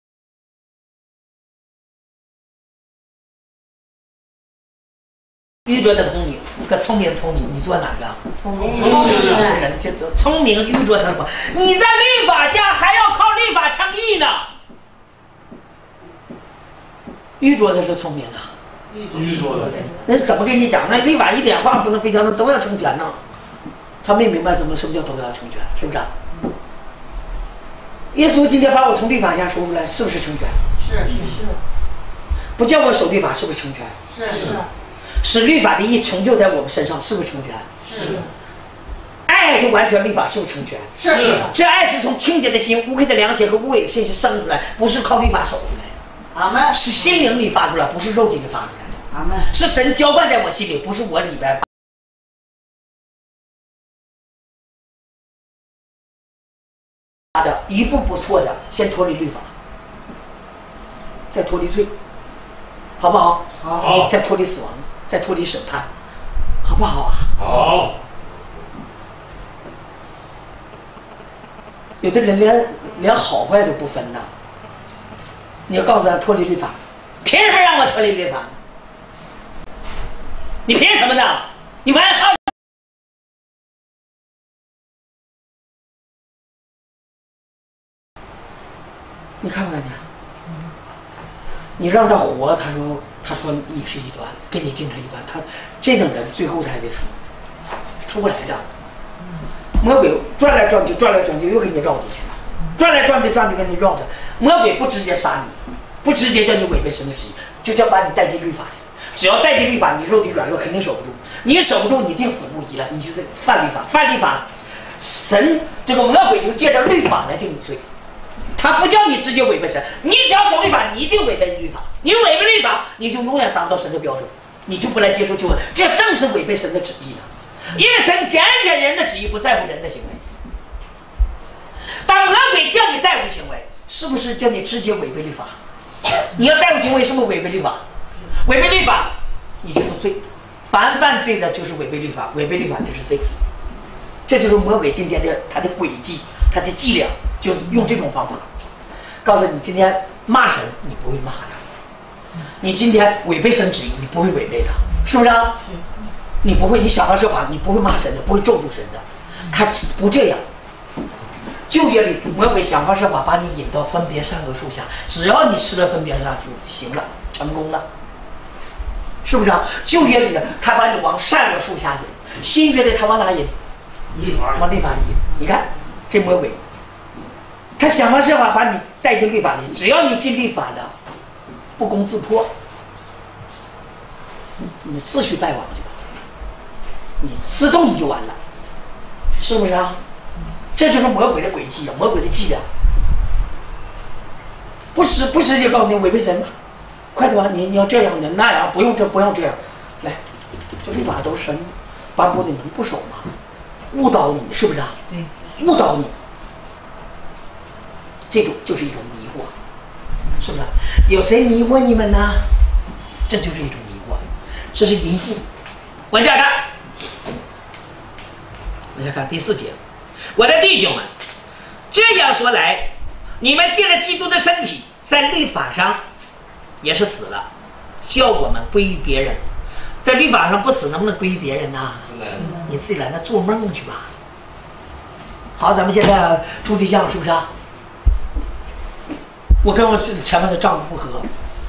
愚拙的童女和聪明的童女，你做哪个？ 聪明的人就聪明愚拙的不，你在律法下还要靠律法称义呢。愚拙的是聪明的， 愚拙的。 那怎么跟你讲？那律法一点话不能非常的都要成全呢。他没明白什么叫都要成全，是不是？耶稣今天把我从律法下说出来，是不是成全？ 是。 不叫我守律法，是不是成全？ 是。 使律法的义成就在我们身上，是不是成全？ 是。 爱就完全律法，是不是成全？ 是。 这爱是从清洁的心、无愧的良心和无伪的信是生出来，不是靠律法守出来的。 阿门。 是心灵里发出来，不是肉体里发出来的。 阿门。 是神浇灌在我心里，不是我里边。的一步不错的，先脱离律法，再脱离罪，好不好？ 好。 再脱离死亡，再脱离审判，好不好啊？ 好。 有的人连好坏都不分呐。你要告诉他脱离律法，凭什么让我脱离律法呢？你凭什么呢？你玩啊！你看不看见？你让他活，他说你是异端，给你定成异端，他这种人最后他还得死，出不来的。魔鬼转来转去，转来转去，又给你绕进去了，转来转去，给你绕的。魔鬼不直接杀你，不直接叫你违背神的旨意，就叫把你带进律法里。只要带进律法，你肉体软弱肯定守不住。你守不住，你定死无疑了，你就得犯律法。犯律法，神这个魔鬼就借着律法来定你罪。他不叫你直接违背神，你只要守律法，你一定违背律法。你违背律法，你就永远达不到神的标准，你就不来接受救恩。这正是违背神的旨意呢。因为神拣选人的旨意，不在乎人的行为。当魔鬼叫你在乎行为，是不是叫你直接违背律法？你要在乎行为，是不是违背律法？违背律法，你就是罪。凡犯罪的，就是违背律法，违背律法就是罪。这就是魔鬼今天的他的诡计，他的伎俩，就用这种方法，告诉你今天骂神，你不会骂的；你今天违背神旨意，你不会违背的，是不是啊？你不会，你想方设法，你不会骂神的，不会咒诅神的，他不这样。旧约里魔鬼想方设法把你引到分别善恶树下，只要你吃了分别善恶树，行了，成功了，是不是啊？旧约里的他把你往善恶树下引，新约的他往哪引？往律法里引。你看这魔鬼，他想方设法把你带进律法里，只要你进律法了，不攻自破，你自取败亡去吧，你自动你就完了，是不是啊？这就是魔鬼的诡计啊，魔鬼的伎俩。不直接告诉你违背神吗？快点吧，你要这样，你那样，不用这样。来，这律法都是神颁布的，你不守吗？误导你，是不是啊？误导你，这种就是一种迷惑，是不是？有谁迷惑你们呢？这就是一种迷惑，这是淫妇。往下看第4节。我的弟兄们，这样说来，你们借着基督的身体，在律法上也是死了，叫我们归于别人。在律法上不死，能不能归于别人呢？你自己来那做梦去吧。好，咱们现在处对象，是不是啊？我跟我前面的丈夫不和，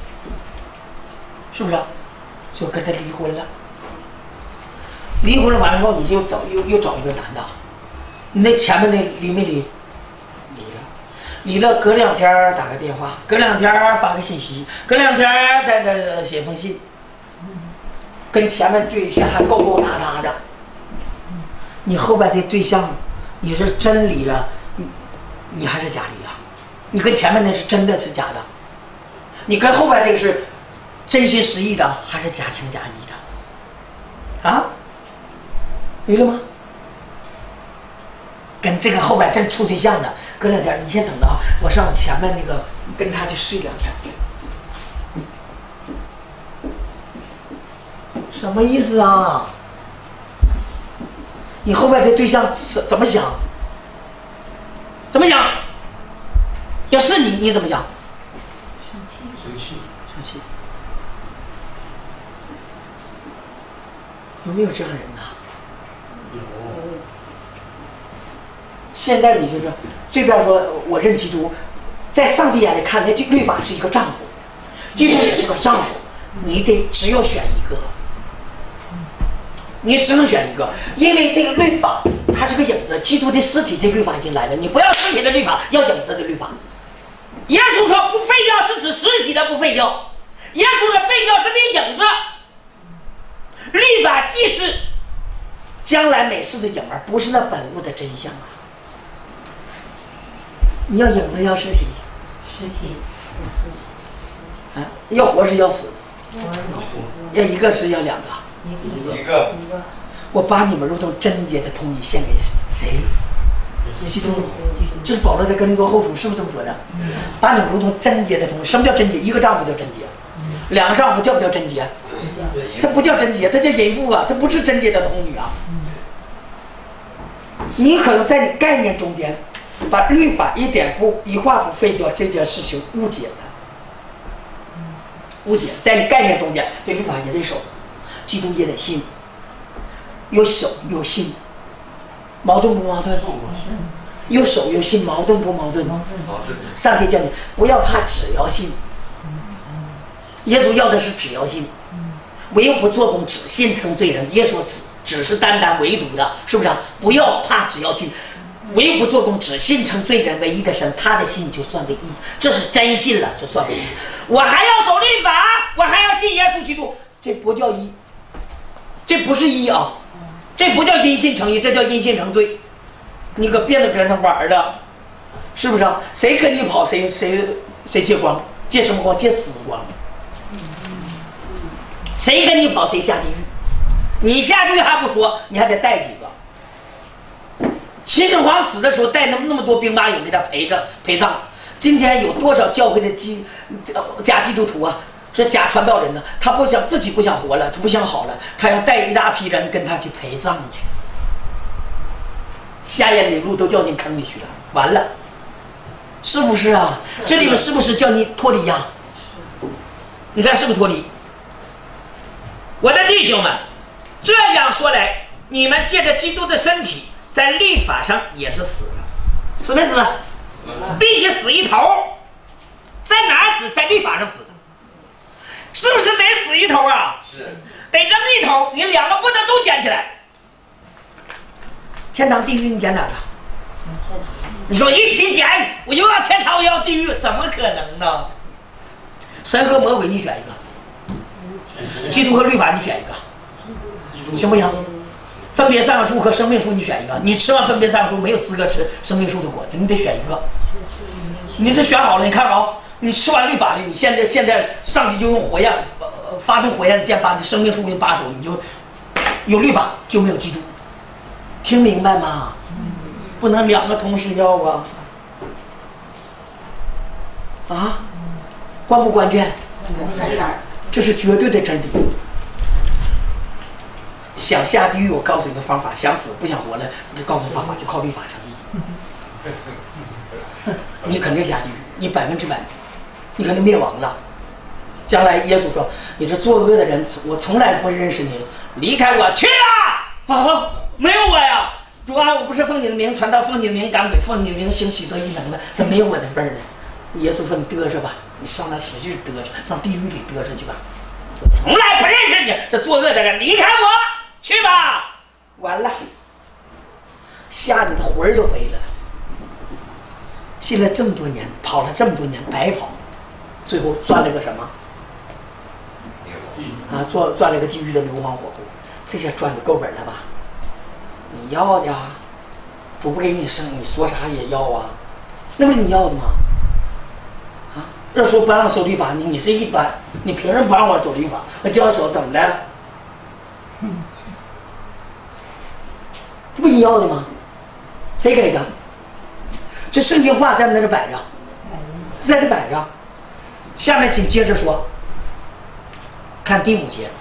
是不是啊？就跟他离婚了。离婚了完了之后，你就又找一个男的。你那前面的离没离？离了，隔2天打个电话，隔2天发个信息，隔2天再那写封信，跟前面对象还勾勾搭搭的。你后边这对象，你是真离了，你还是假离了？你跟前面那是真的是假的？你跟后边这个是真心实意的还是假情假意的？啊？离了吗？跟这个后边正处对象的，隔2天，你先等着啊！我上前面那个跟他去睡2天，什么意思啊？你后边这对象怎么想？怎么想？要是你怎么想？ 生气。 有没有这样人呐？ 有。 现在你就是这边说我认基督，在上帝眼里看，那这律法是一个丈夫，基督也是个丈夫，你得只有选一个，你只能选一个，因为这个律法它是个影子，基督的实体的律法已经来了，你不要实体的律法，要影子的律法。耶稣说不废掉是指实体的不废掉，耶稣的废掉是那影子，律法既是将来美事的影儿，不是那本物的真相啊。你要影子要实体，啊，要活是要死，要一个是要2个， 一个。 我把你们如同贞洁的童女献给谁？基督。这是保罗在哥林多后书是不是这么说的？把你们如同贞洁的童女。什么叫贞洁？一个丈夫叫贞洁，2个丈夫叫不叫贞洁？它不叫贞洁，它叫淫妇啊，它不是贞洁的童女啊。你可能在你概念中间， 把律法一话不废掉这件事情误解了。误解在你概念中间，这律法也得守，基督也得信，有守有信，矛盾不矛盾？有守有信，矛盾不矛盾？上帝叫你不要怕，只要信。耶稣要的是只要信，唯有不做工，只信称罪人。耶稣只是单单唯独的，是不是？不要怕，只要信。唯有不做工，只信称罪人，唯一的神，他的信就算为义，这是真信了，这算为义。我还要守律法，我还要信耶稣基督，这不叫义，这不是义啊，这不叫因信成义，这叫因信成罪。你可别跟他玩的，是不是？谁跟你跑，谁借光，借什么光？借死光。谁跟你跑，谁下地狱。你下地狱还不说，你还得带几个。秦始皇死的时候带那么多兵马俑给他陪葬。今天有多少教会的假基督徒啊，是假传道人呢？他自己不想活了，他不想好了，他要带一大批人跟他去陪葬去。下眼领路都掉进坑里去了，完了，是不是啊？这里面是不是叫你脱离呀？你看是不是脱离？我的弟兄们，这样说来，你们借着基督的身体，在律法上也是死了，死没死？必须死一头。在哪儿死？在律法上死的，是不是得死一头啊？是，得扔一头，你两个不能都捡起来。天堂地狱你捡哪个？你说一起捡，我又要天堂，我又要地狱，怎么可能呢？神和魔鬼你选一个，基督和律法你选一个，行不行？分别善恶树和生命树你选一个，你吃完分别善恶树没有资格吃生命树的果子，你得选一个。你这选好了，你看好，你吃完律法了，你现在上帝就用火焰发动火焰的剑把你生命树给把守，你就有律法就没有基督。听明白吗？不能两个同时要啊！啊，关不关键？这是绝对的真理。想下地狱，我告诉你个方法；想死不想活了，我就告诉你方法，就靠律法成义。你肯定下地狱，你100%，你肯定灭亡了。将来耶稣说：“你这作恶的人，我从来不认识你，离开我去吧！”啊，没有我呀！主啊，我不是奉你的名传道，奉你的名赶鬼，奉你的名行许多异能的，怎么没有我的份呢？耶稣说：“你嘚着吧，你上那使劲嘚着，上地狱里嘚着去吧！我从来不认识你，这作恶的人，离开我去吧！”完了，吓你的魂儿都飞了。信了这么多年，跑了这么多年，白跑，最后赚了个什么？啊，赚了个地狱的硫磺火锅，这下赚的够本了吧？你要的啊，主不给你生，你说啥也要啊，那不是你要的吗？啊，要说不让守律法，你这一般，你凭什么不让我守律法？我就要守，怎么了？这不你要的吗？谁给的？这圣经话在那里摆着，在这摆着。下面紧接着说，看第5节。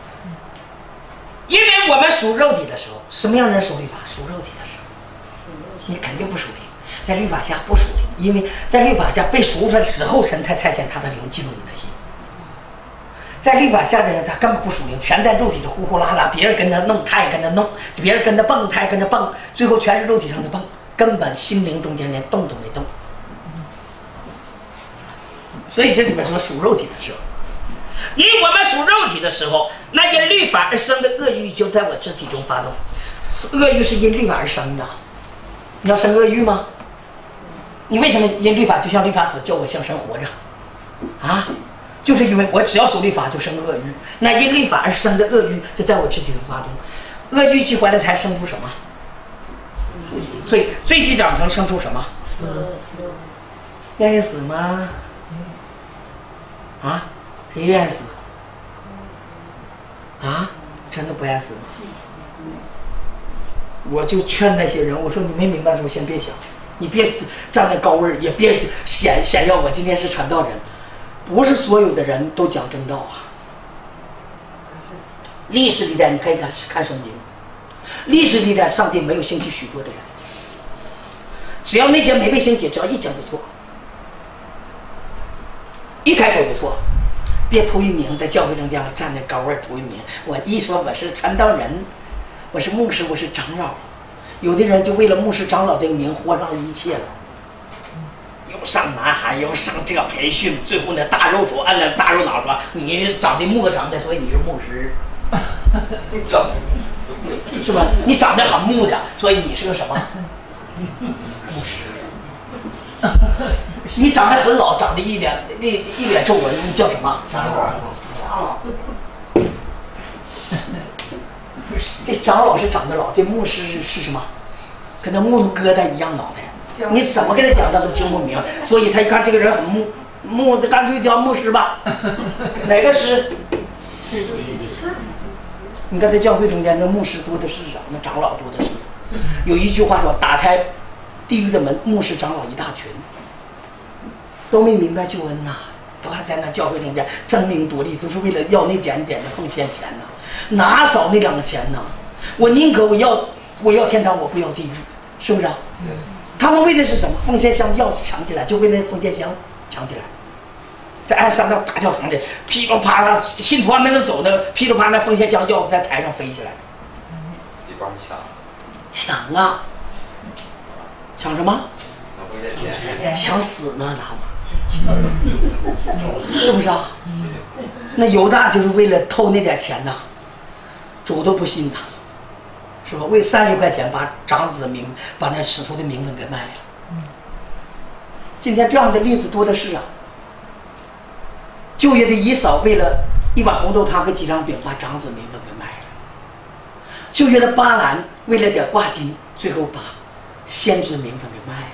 因为我们属肉体的时候，什么样的人属律法？属肉体的时候，你肯定不属灵，在律法下不属灵，因为在律法下被赎出来之后，神才差遣他的灵进入你的心。在律法下的人，他根本不属灵，全在肉体的呼呼啦啦，别人跟他弄，他也跟他弄；别人跟他蹦，他也跟他蹦，最后全是肉体上的蹦，根本心灵中间连动都没动。所以这里面说属肉体的时候。因我们属肉体的时候，那因律法而生的恶欲就在我肢体中发动。恶欲是因律法而生的。你要生恶欲吗？你为什么因律法就像律法死，叫我像神活着？啊，就是因为我只要守律法就生恶欲。那因律法而生的恶欲就在我肢体中发动。恶欲聚回来才生出什么？所以罪气长成生出什么？死。愿意死吗？啊？谁愿意死？啊，真的不愿意死吗？我就劝那些人，我说你没明白的时候先别想，你别站在高位，也别显耀我今天是传道人。不是所有的人都讲真道啊。历史历代你可以看圣经，历史历代上帝没有兴起许多的人， 只要那些没被信解，只要一讲就错，一开口就错。别图一名，在教会中间站在高位图一名。我一说我是传道人，我是牧师，我是长老。有的人就为了牧师长老这个名豁上一切了，又上南海，又上这个培训，最后那大肉手按那大肉脑说你是长得木长的，所以你是牧师， 长是吧？你长得很木的，所以你是个什么？牧师。你长得很老，长得一脸皱纹，你叫什么？长老。这长老是长得老，这牧师是什么？跟那木头疙瘩一样脑袋，你怎么跟他讲他都听不明。所以他一看这个人很木的，干脆叫牧师吧。哪个师？你看在教会中间，那牧师多的是啊，那长老多的是。有一句话说：“打开地狱的门，牧师长老一大群。”都没明白救恩呐，都还在那教会中间争名夺利，都是为了要那点点的奉献钱呐，哪少那2个钱呐？我宁可我要天堂，我不要地狱，是不是啊？他们为的是什么？奉献箱钥匙抢起来，就为那奉献箱抢起来，在岸上那大教堂里噼里啪啦，信徒还没能走呢，噼里啪啦奉献箱钥匙在台上飞起来， 几把抢啊！抢什么？抢死呢，他们。是不是啊？那犹大就是为了偷那点钱呐，主都不信呐，是吧？为30块钱把长子的名，把那使徒的名分给卖了。今天这样的例子多的是啊。旧约的以扫为了一碗红豆汤和几张饼，把长子名分给卖了。旧约的巴兰为了点挂金，最后把先知名分给卖了。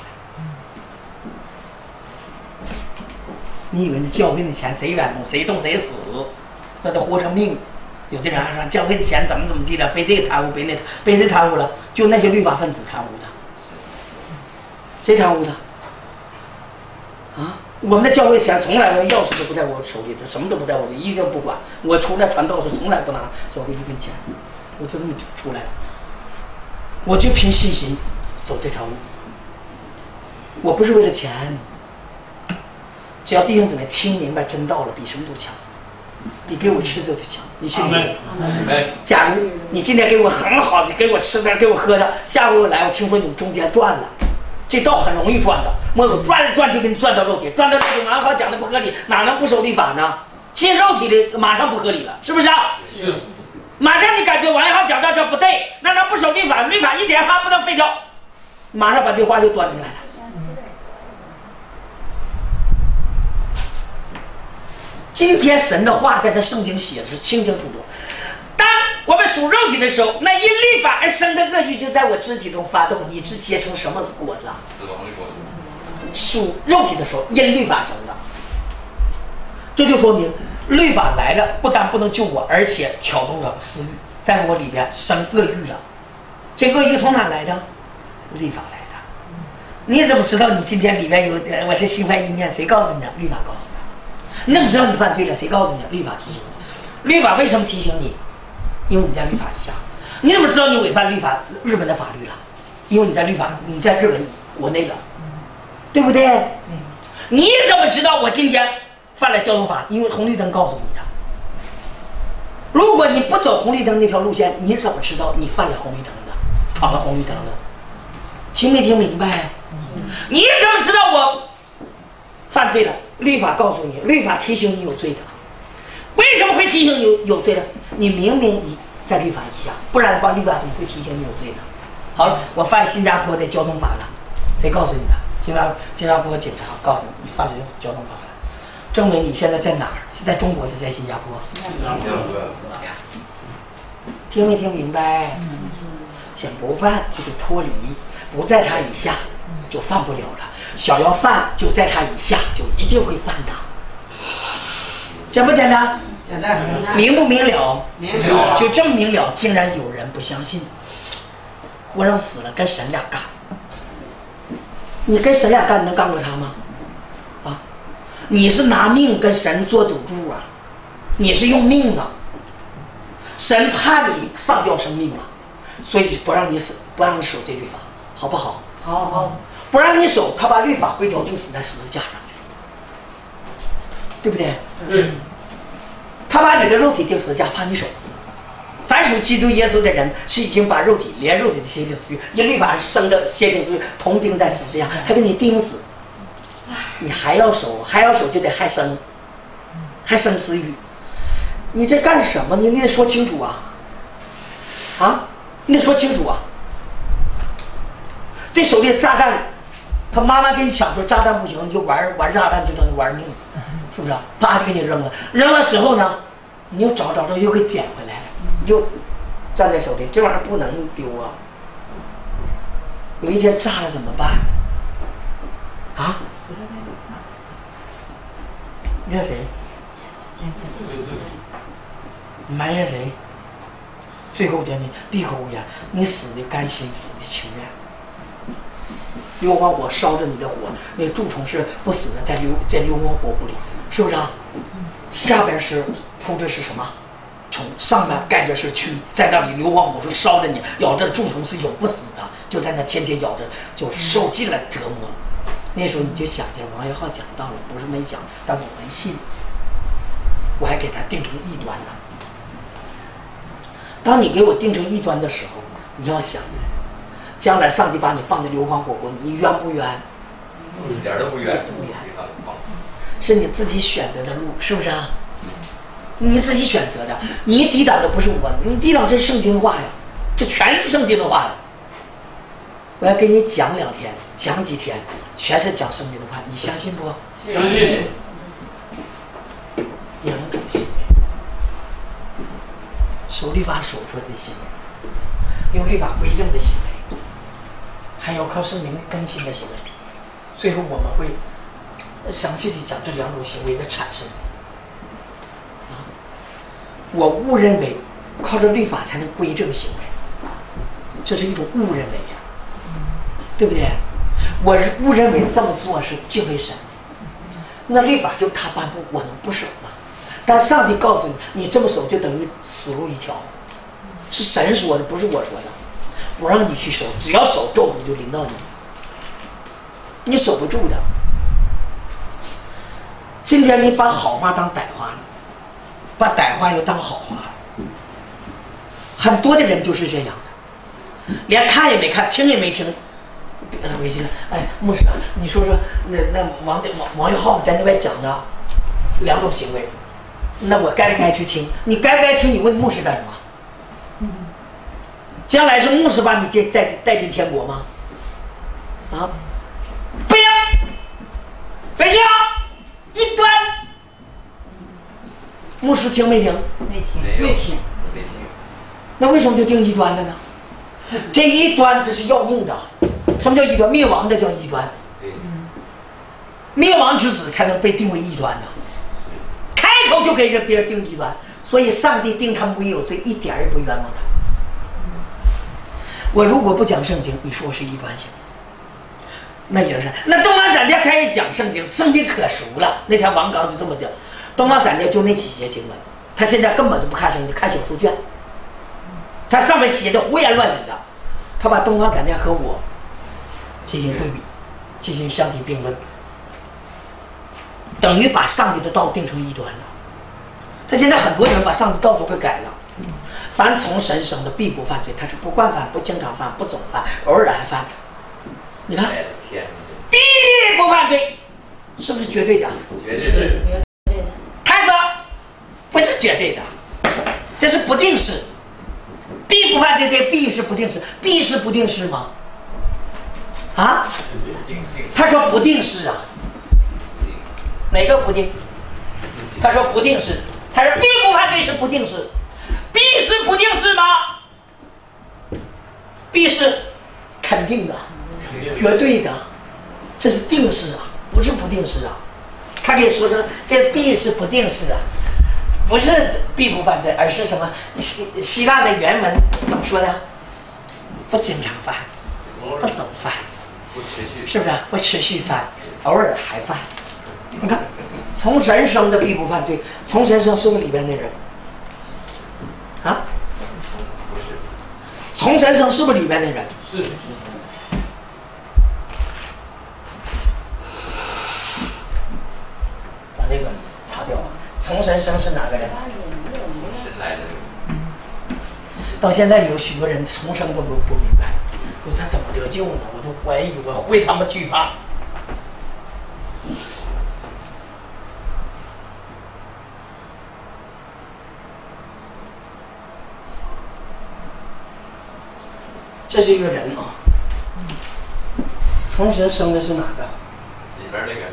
你以为那教会的钱谁愿动谁动谁死，那都活成命。有的人还说教会的钱怎么地的，被这个贪污，被谁贪污了？就那些律法分子贪污的。谁贪污的？啊，我们的教会钱从来钥匙都不在我手里的，什么都不在我这，一定不管。我出来传道是从来不拿教会1分钱，我就这么出来了。我就凭信心走这条路，我不是为了钱。只要弟兄姊妹听明白真道了，比什么都强，比给我吃的都强。你信不信？假如你今天给我很好的，给我吃的，给我喝的，下回我来，我听说你们中间赚了，这道很容易赚的，我转来转去给你转到肉体，转到肉体马上讲的不合理，哪能不守律法呢？进肉体里马上不合理了，是不是啊？ 是。 马上你感觉王一航讲到这不对，那咱不守律法，律法一点话不能废掉，马上把这话就端出来了。今天神的话在这圣经写的是清清楚楚。当我们属肉体的时候，那因律法而生的恶欲就在我肢体中发动，以致结成什么果子啊？ 死亡的果子。 属肉体的时候，因律法生的。这就说明律法来了，不但不能救我，而且挑动了私欲，在我里边生恶欲了。这恶欲从哪来的？律法来的。你怎么知道你今天里边有我这心怀意念？谁告诉你的？律法告诉你。你怎么知道你犯罪了？谁告诉你？律法提醒你。律法为什么提醒你？因为你在律法之下。你怎么知道你违反律法日本的法律了？因为你在律法，你在日本国内了，对不对？你怎么知道我今天犯了交通法？因为红绿灯告诉你的。如果你不走红绿灯那条路线，你怎么知道你犯了红绿灯的，闯了红绿灯的？听没听明白？你怎么知道我犯罪了？律法告诉你，律法提醒你有罪的。为什么会提醒你有罪呢？你明明在律法以下，不然的话，律法怎么会提醒你有罪呢？好了，我犯新加坡的交通法了，谁告诉你的？新加坡警察告诉你，你犯了交通法了，证明你现在在哪儿？是在中国，是在新加坡？听没听明白？想不犯就得脱离，不在他以下就犯不了了。想要犯就在他以下，就一定会犯的。简不简单？ 简单。 明不明了？ 明了。 就这么明了，竟然有人不相信，活人死了跟神俩干，你跟神俩干能干过他吗？啊，你是拿命跟神做赌注啊，你是用命啊，神怕你丧掉生命啊，所以不让你死，不让你守这律法，好不好？ 好。 不让你守，他把律法规条定死在十字架上，对不对？ 对。 他把你的肉体定十字架，怕你守。凡属基督耶稣的人，是已经把肉体连肉体的邪情私欲，因律法生的邪情私欲同钉在十字架，他给你钉死。你还要守，还要守就得还生私欲。你这干什么？你得说清楚啊！啊，你得说清楚啊！这手里炸弹，他妈妈跟你抢说炸弹不行，你就玩炸弹就等于玩命，是不是？啪就给你扔了，扔了之后呢，你又找又给捡回来了，你就攥在手里，这玩意儿不能丢啊！有一天炸了怎么办？啊？怨谁？埋怨谁？最后叫你闭口无言，你死的甘心，死的情愿。硫磺火烧着你的火，那蛀虫是不死的，在硫磺火湖里，是不是啊？下边是铺着是什么虫，上面盖着是蛆，在那里硫磺火是烧着你，咬着蛀虫是永不死的，就在那天天咬着，就受尽了折磨。那时候你就想着王耀浩讲道了，不是没讲，但我们信，我还给他定成异端了。当你给我定成异端的时候，你要想，将来上帝把你放在硫磺火锅，你冤不冤？ 一点都不冤， 是你自己选择的路，是不是啊？你自己选择的，你抵挡的不是我，你抵挡这是圣经的话呀，这全是圣经的话呀。我要给你讲2天，讲几天，全是讲圣经的话，你相信不？ 相信。 2种行为，守律法守出来的行为，用律法规正的行为，还有靠圣灵更新的行为。最后我们会详细的讲这2种行为的产生。我误认为靠着律法才能规正行为，这是一种误认为呀，对不对？我是误认为这么做是敬畏神，那律法就他颁布，我能不守吗？但上帝告诉你，你这么守就等于死路一条，是神说的，不是我说的，不让你去守，只要守咒诅就临到你，你守不住的。今天你把好话当歹话了，把歹话又当好话了，很多的人就是这样的，连看也没看，听也没听。回去了，哎，牧师啊，你说说那王玉浩在那边讲的2种行为，那我该不该去听？你该不该听？你问牧师干什么？将来是牧师把你带进天国吗？啊，不行，北京异端，牧师听没听？ 没听。 那为什么就定异端了呢？这异端这是要命的。什么叫异端？灭亡的叫异端。灭亡之子才能被定为异端呢。开头就给别人定异端，所以上帝定他们为有罪，一点也不冤枉他。我如果不讲圣经，你说我是异端性，那也是。那东方闪电他也讲圣经，圣经可熟了。那天王刚就这么讲，东方闪电就那几节经文，他现在根本就不看圣经，看小书卷，他上面写的胡言乱语的，他把东方闪电和我进行对比，进行相提并论，等于把上帝的道定成异端了。他现在很多人把上帝道都给改了。凡从神生的必不犯罪，他是不惯犯、不经常犯、不总犯，偶尔还犯。你看，必不犯罪，是不是绝对的？ 绝对的。 他说不是绝对的，这是不定式。必不犯罪，这必是不定式，必是不定式吗？啊？他说不定式啊。哪个不定？他说不定式。他说必不犯罪是不定式。必是不定式吗？必是肯定的，绝对的，这是定式啊，不是不定式啊。他给说成这必是不定式啊，不是必不犯罪，而是什么？希腊的原文怎么说的？不经常犯，不总犯， 不持续， 是不是？不持续犯，偶尔还犯。你看，从神生的必不犯罪，从神生是不是里边的人？啊， 不是， 从神生是不是里边的人？ 是。 从神生是哪个人？ 神来的。 到现在有许多人重生都不明白，我说他怎么得救呢？我都怀疑，我为他们惧怕。这是一个人啊，从神生的是哪个？ 里边那个。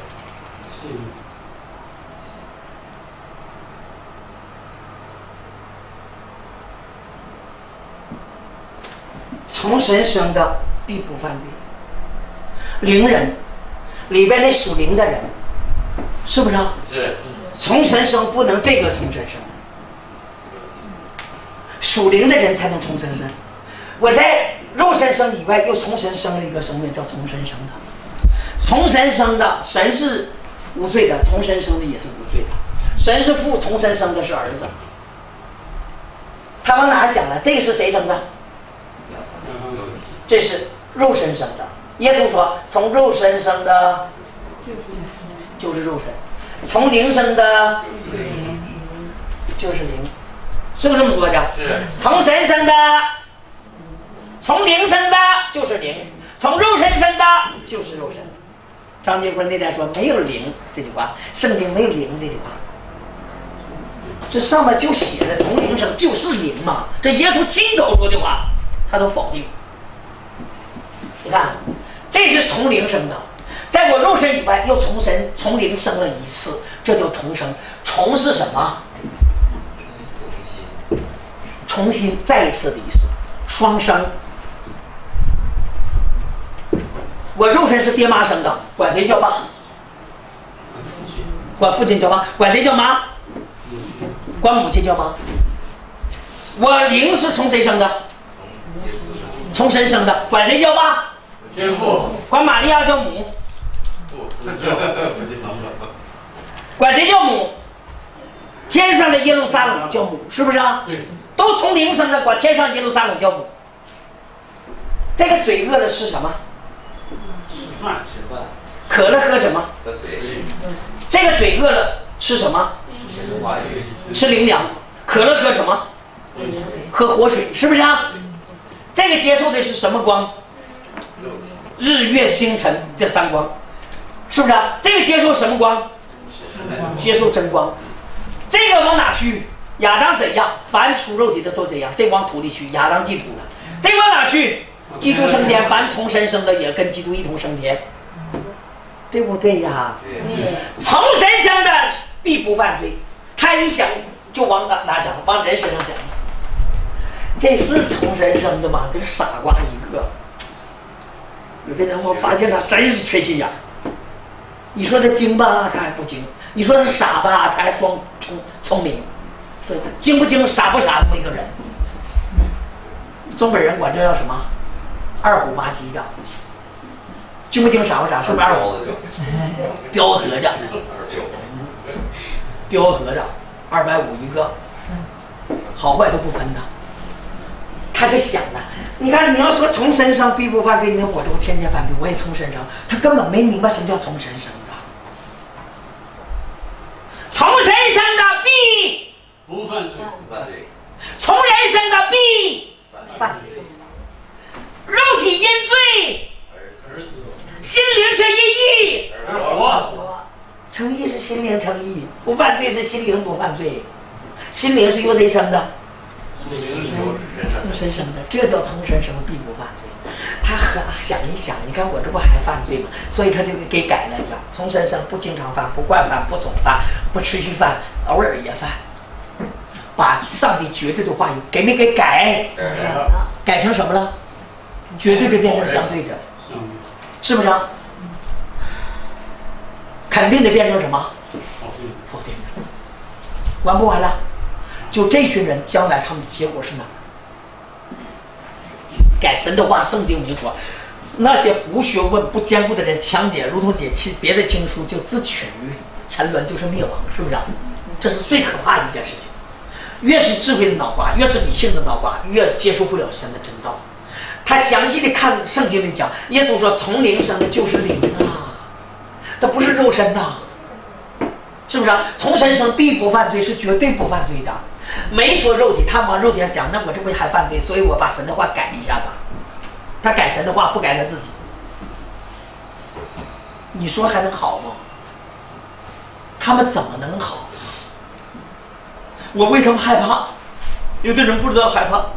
从神生的必不犯罪。灵人里边那属灵的人，是不是啊？ 是。 从神生不能这个从神生，属灵的人才能从神生。我在肉身生以外，又从神生了一个生命，叫从神生的。从神生的，神是无罪的，从神生的也是无罪的。神是父，从神生的是儿子。他往哪想了？这个是谁生的？这是肉身生的。耶稣说，从肉身生的就是肉身，从灵生的就是灵，是不是这么说的？ 是。 从神生的，从灵生的就是灵，从肉身生的就是肉身。张结坤那天说没有灵这句话，圣经没有灵这句话，这上面就写的从灵生就是灵嘛，这耶稣亲口说的话，他都否定。你看，这是从灵生的，在我肉身以外又从灵生了一次，这叫重生。重是什么？重新再一次的意思，双生。我肉身是爹妈生的，管谁叫爸？管父亲叫爸。管谁叫妈？管母亲叫妈。我灵是从谁生的？从神生的，管谁叫爸？ 天父。 管玛利亚叫母。管谁叫母？天上的耶路撒冷叫母，是不是啊？ 对。 都从灵生的，管天上耶路撒冷叫母。这个嘴饿了吃什么？ 吃饭。 渴了喝什么？ 喝水。 这个嘴饿了吃什么？吃灵粮。渴了喝什么？喝活水，是不是啊？这个接受的是什么光？日月星辰这三光，是不是啊？这个接受什么光？接受真光。这个往哪去？亚当怎样？凡属肉体的都怎样？这往土里去，亚当进土了。这个往哪去？基督升天，凡从神生的也跟基督一同升天，对不对呀？从神生的必不犯罪。他一想就往哪想？往人身上想。这是从神生的吗？这个傻瓜一个。有的人我发现他真是缺心眼。你说他精吧，他还不精；你说他傻吧，他还装聪明。说精不精，傻不傻，那么一个人。东北人管这叫什么？二虎吧唧的。精不精，傻不傻，是不是二虎？彪和的，彪和的，250一个，好坏都不分的。他就想了，你看，你要说从神生必不犯罪，那我这不天天犯罪，我也从神生，他根本没明白什么叫从神生的。从神生的必不犯罪， 从人生的必犯罪。肉体因罪而死， 心灵却因义而活。 称义是心灵称义，不犯罪是心灵不犯罪。心灵是由谁生的？由神生的，这叫从神生必不犯罪。他想一想，你看我这不还犯罪吗？所以他就给改了叫从神生，不经常犯，不惯犯，不总犯，不持续犯，偶尔也犯。把上帝绝对的话语给没给改？改成什么了？绝对的变成相对的，是不是啊？肯定的变成什么？否定的。完不完了？就这群人将来他们的结果是哪？改神的话，圣经明说，那些无学问、不坚固的人强解，如同解别的经书，就自取沉沦，就是灭亡，是不是啊？这是最可怕的一件事情。越是智慧的脑瓜，越是理性的脑瓜，越接受不了神的真道。他详细的看圣经里讲，耶稣说从灵生的就是灵啊，它不是肉身呐， 是不是？从神生必不犯罪是绝对不犯罪的，没说肉体，他往肉体上想，那我这不还犯罪？所以我把神的话改一下吧。他改神的话，不改他自己，你说还能好吗？他们怎么能好？我为什么害怕？有的人不知道害怕，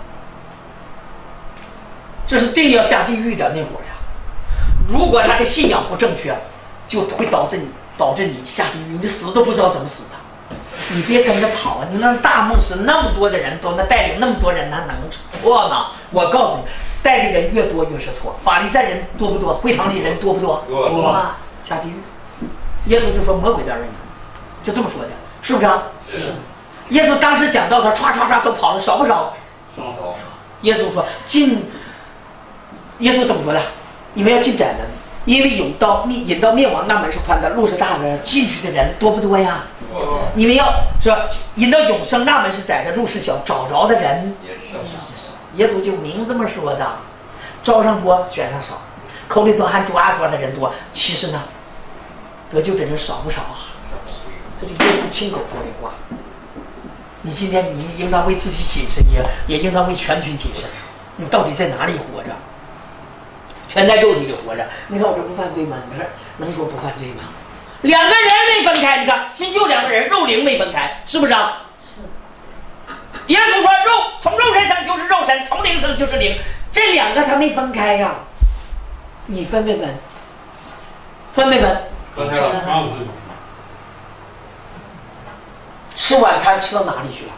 这是定要下地狱的那伙人。如果他的信仰不正确，就会导致你下地狱，你死都不知道怎么死的。你别跟着跑啊！你那大牧师那么多的人都能带领那么多人，那能错吗？我告诉你，带的人越多越是错。法利赛人多不多？会堂里人多不多？ 多。 下地狱。耶稣就说魔鬼的儿女，就这么说的，是不是啊？ 是。 耶稣当时讲到他唰唰唰都跑了，少不少？ 少。 耶稣说耶稣怎么说的？你们要进窄门，因为引到灭亡那门是宽的，路是大的，进去的人多不多呀？你们要说引到永生那门是窄的，路是小，找着的人也少。耶稣就明这么说的，招上多，选上少，口里多喊主啊主啊的人多，其实呢，得救的人少不少啊？这是耶稣亲口说的话。你今天你应当为自己谨慎，也应当为全群谨慎。你到底在哪里活着？全在肉体里活着。你看我这不犯罪吗？你看能说不犯罪吗？两个人没分开，你看新旧两个人肉灵没分开，是不是啊？是。耶稣说从肉身生就是肉身，从灵生就是灵，这两个他没分开呀。你分没分？分没分？ 分开了。 吃晚餐吃到哪里去了？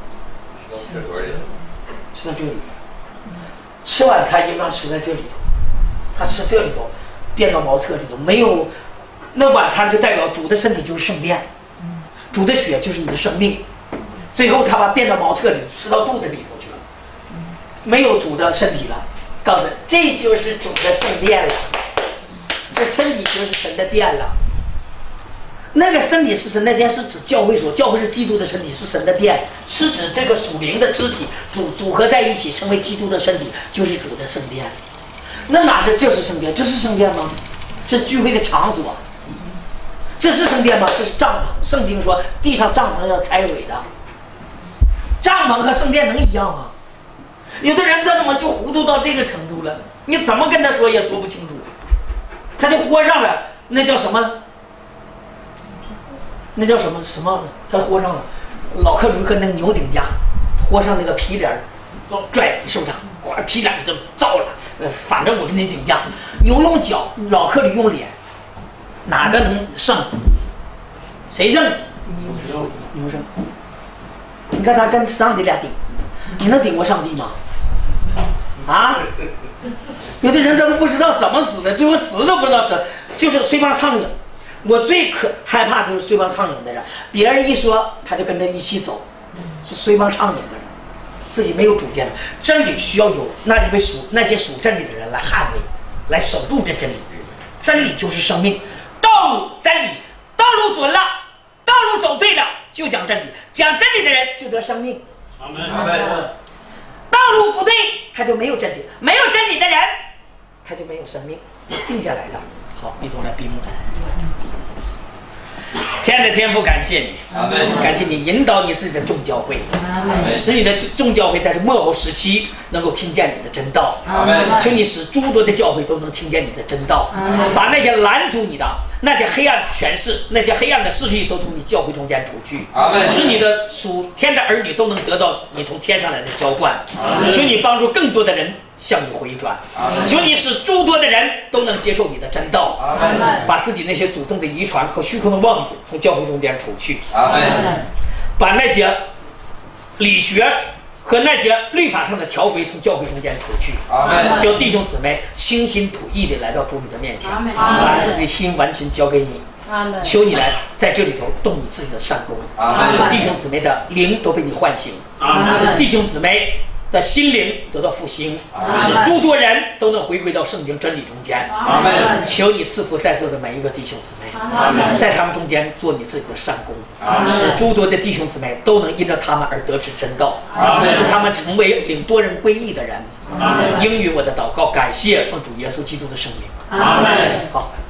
吃到这里。吃晚餐应当吃在这里头，他吃这里头，变到茅厕里头，没有。那晚餐就代表主的身体就是圣殿，主的血就是你的生命。最后他把变到茅厕里，吃到肚子里头去了，没有主的身体了。告诉你，这就是主的圣殿了，这身体就是神的殿了。那个身体是神的殿，是指教会所，教会是基督的身体，是神的殿，是指这个属灵的肢体组合在一起成为基督的身体，就是主的圣殿。那哪是？这是圣殿？这是圣殿吗？这是聚会的场所。这是圣殿吗？这是帐篷。圣经说地上帐篷要拆毁的。帐篷和圣殿能一样吗？有的人怎么就糊涂到这个程度了？你怎么跟他说也说不清楚，他就豁上了。那叫什么？那叫什么？他豁上了。老克驴和那个牛顶架，豁上那个皮帘，拽，是不是？皮帘就造了。反正我跟你顶架，牛用脚，老克驴用脸，哪个能胜？谁胜？牛胜。你看他跟上帝俩顶，你能顶过上帝吗？啊？有的人他都不知道怎么死的，最后死都不知道死，就是随帮苍蝇。我最害怕就是随帮苍蝇的人，别人一说他就跟着一起走，是随帮苍蝇的人，自己没有主见的。真理需要有那些属真理的人来捍卫，来守住这真理。真理就是生命，道路真理，道路准了，道路走对了，就讲真理，讲真理的人就得生命。 阿门。 道路不对，他就没有真理，没有真理的人，他就没有生命，定下来的。好，一同来闭目。亲爱的天父，感谢你，感谢你引导你自己的众教会，使你的众教会在这末后时期能够听见你的真道。请你使诸多的教会都能听见你的真道，把那些拦阻你的、那些黑暗权势、那些黑暗的势力都从你教会中间除去，使你的属天的儿女都能得到你从天上来的浇灌。请你帮助更多的人向你回转，求你使诸多的人都能接受你的真道，把自己那些祖宗的遗传和虚空的妄语从教会中间除去，把那些理学和那些律法上的条规从教会中间除去，叫弟兄姊妹倾心吐意的来到主你的面前，把自己的心完全交给你。求你来在这里头动你自己的善功，使弟兄姊妹的灵都被你唤醒，使弟兄姊妹的心灵得到复兴，使诸多人都能回归到圣经真理中间。求你赐福在座的每一个弟兄姊妹，在他们中间做你自己的善功，使诸多的弟兄姊妹都能因着他们而得知真道，使他们成为领多人归义的人。应允我的祷告，感谢奉主耶稣基督的圣名。好。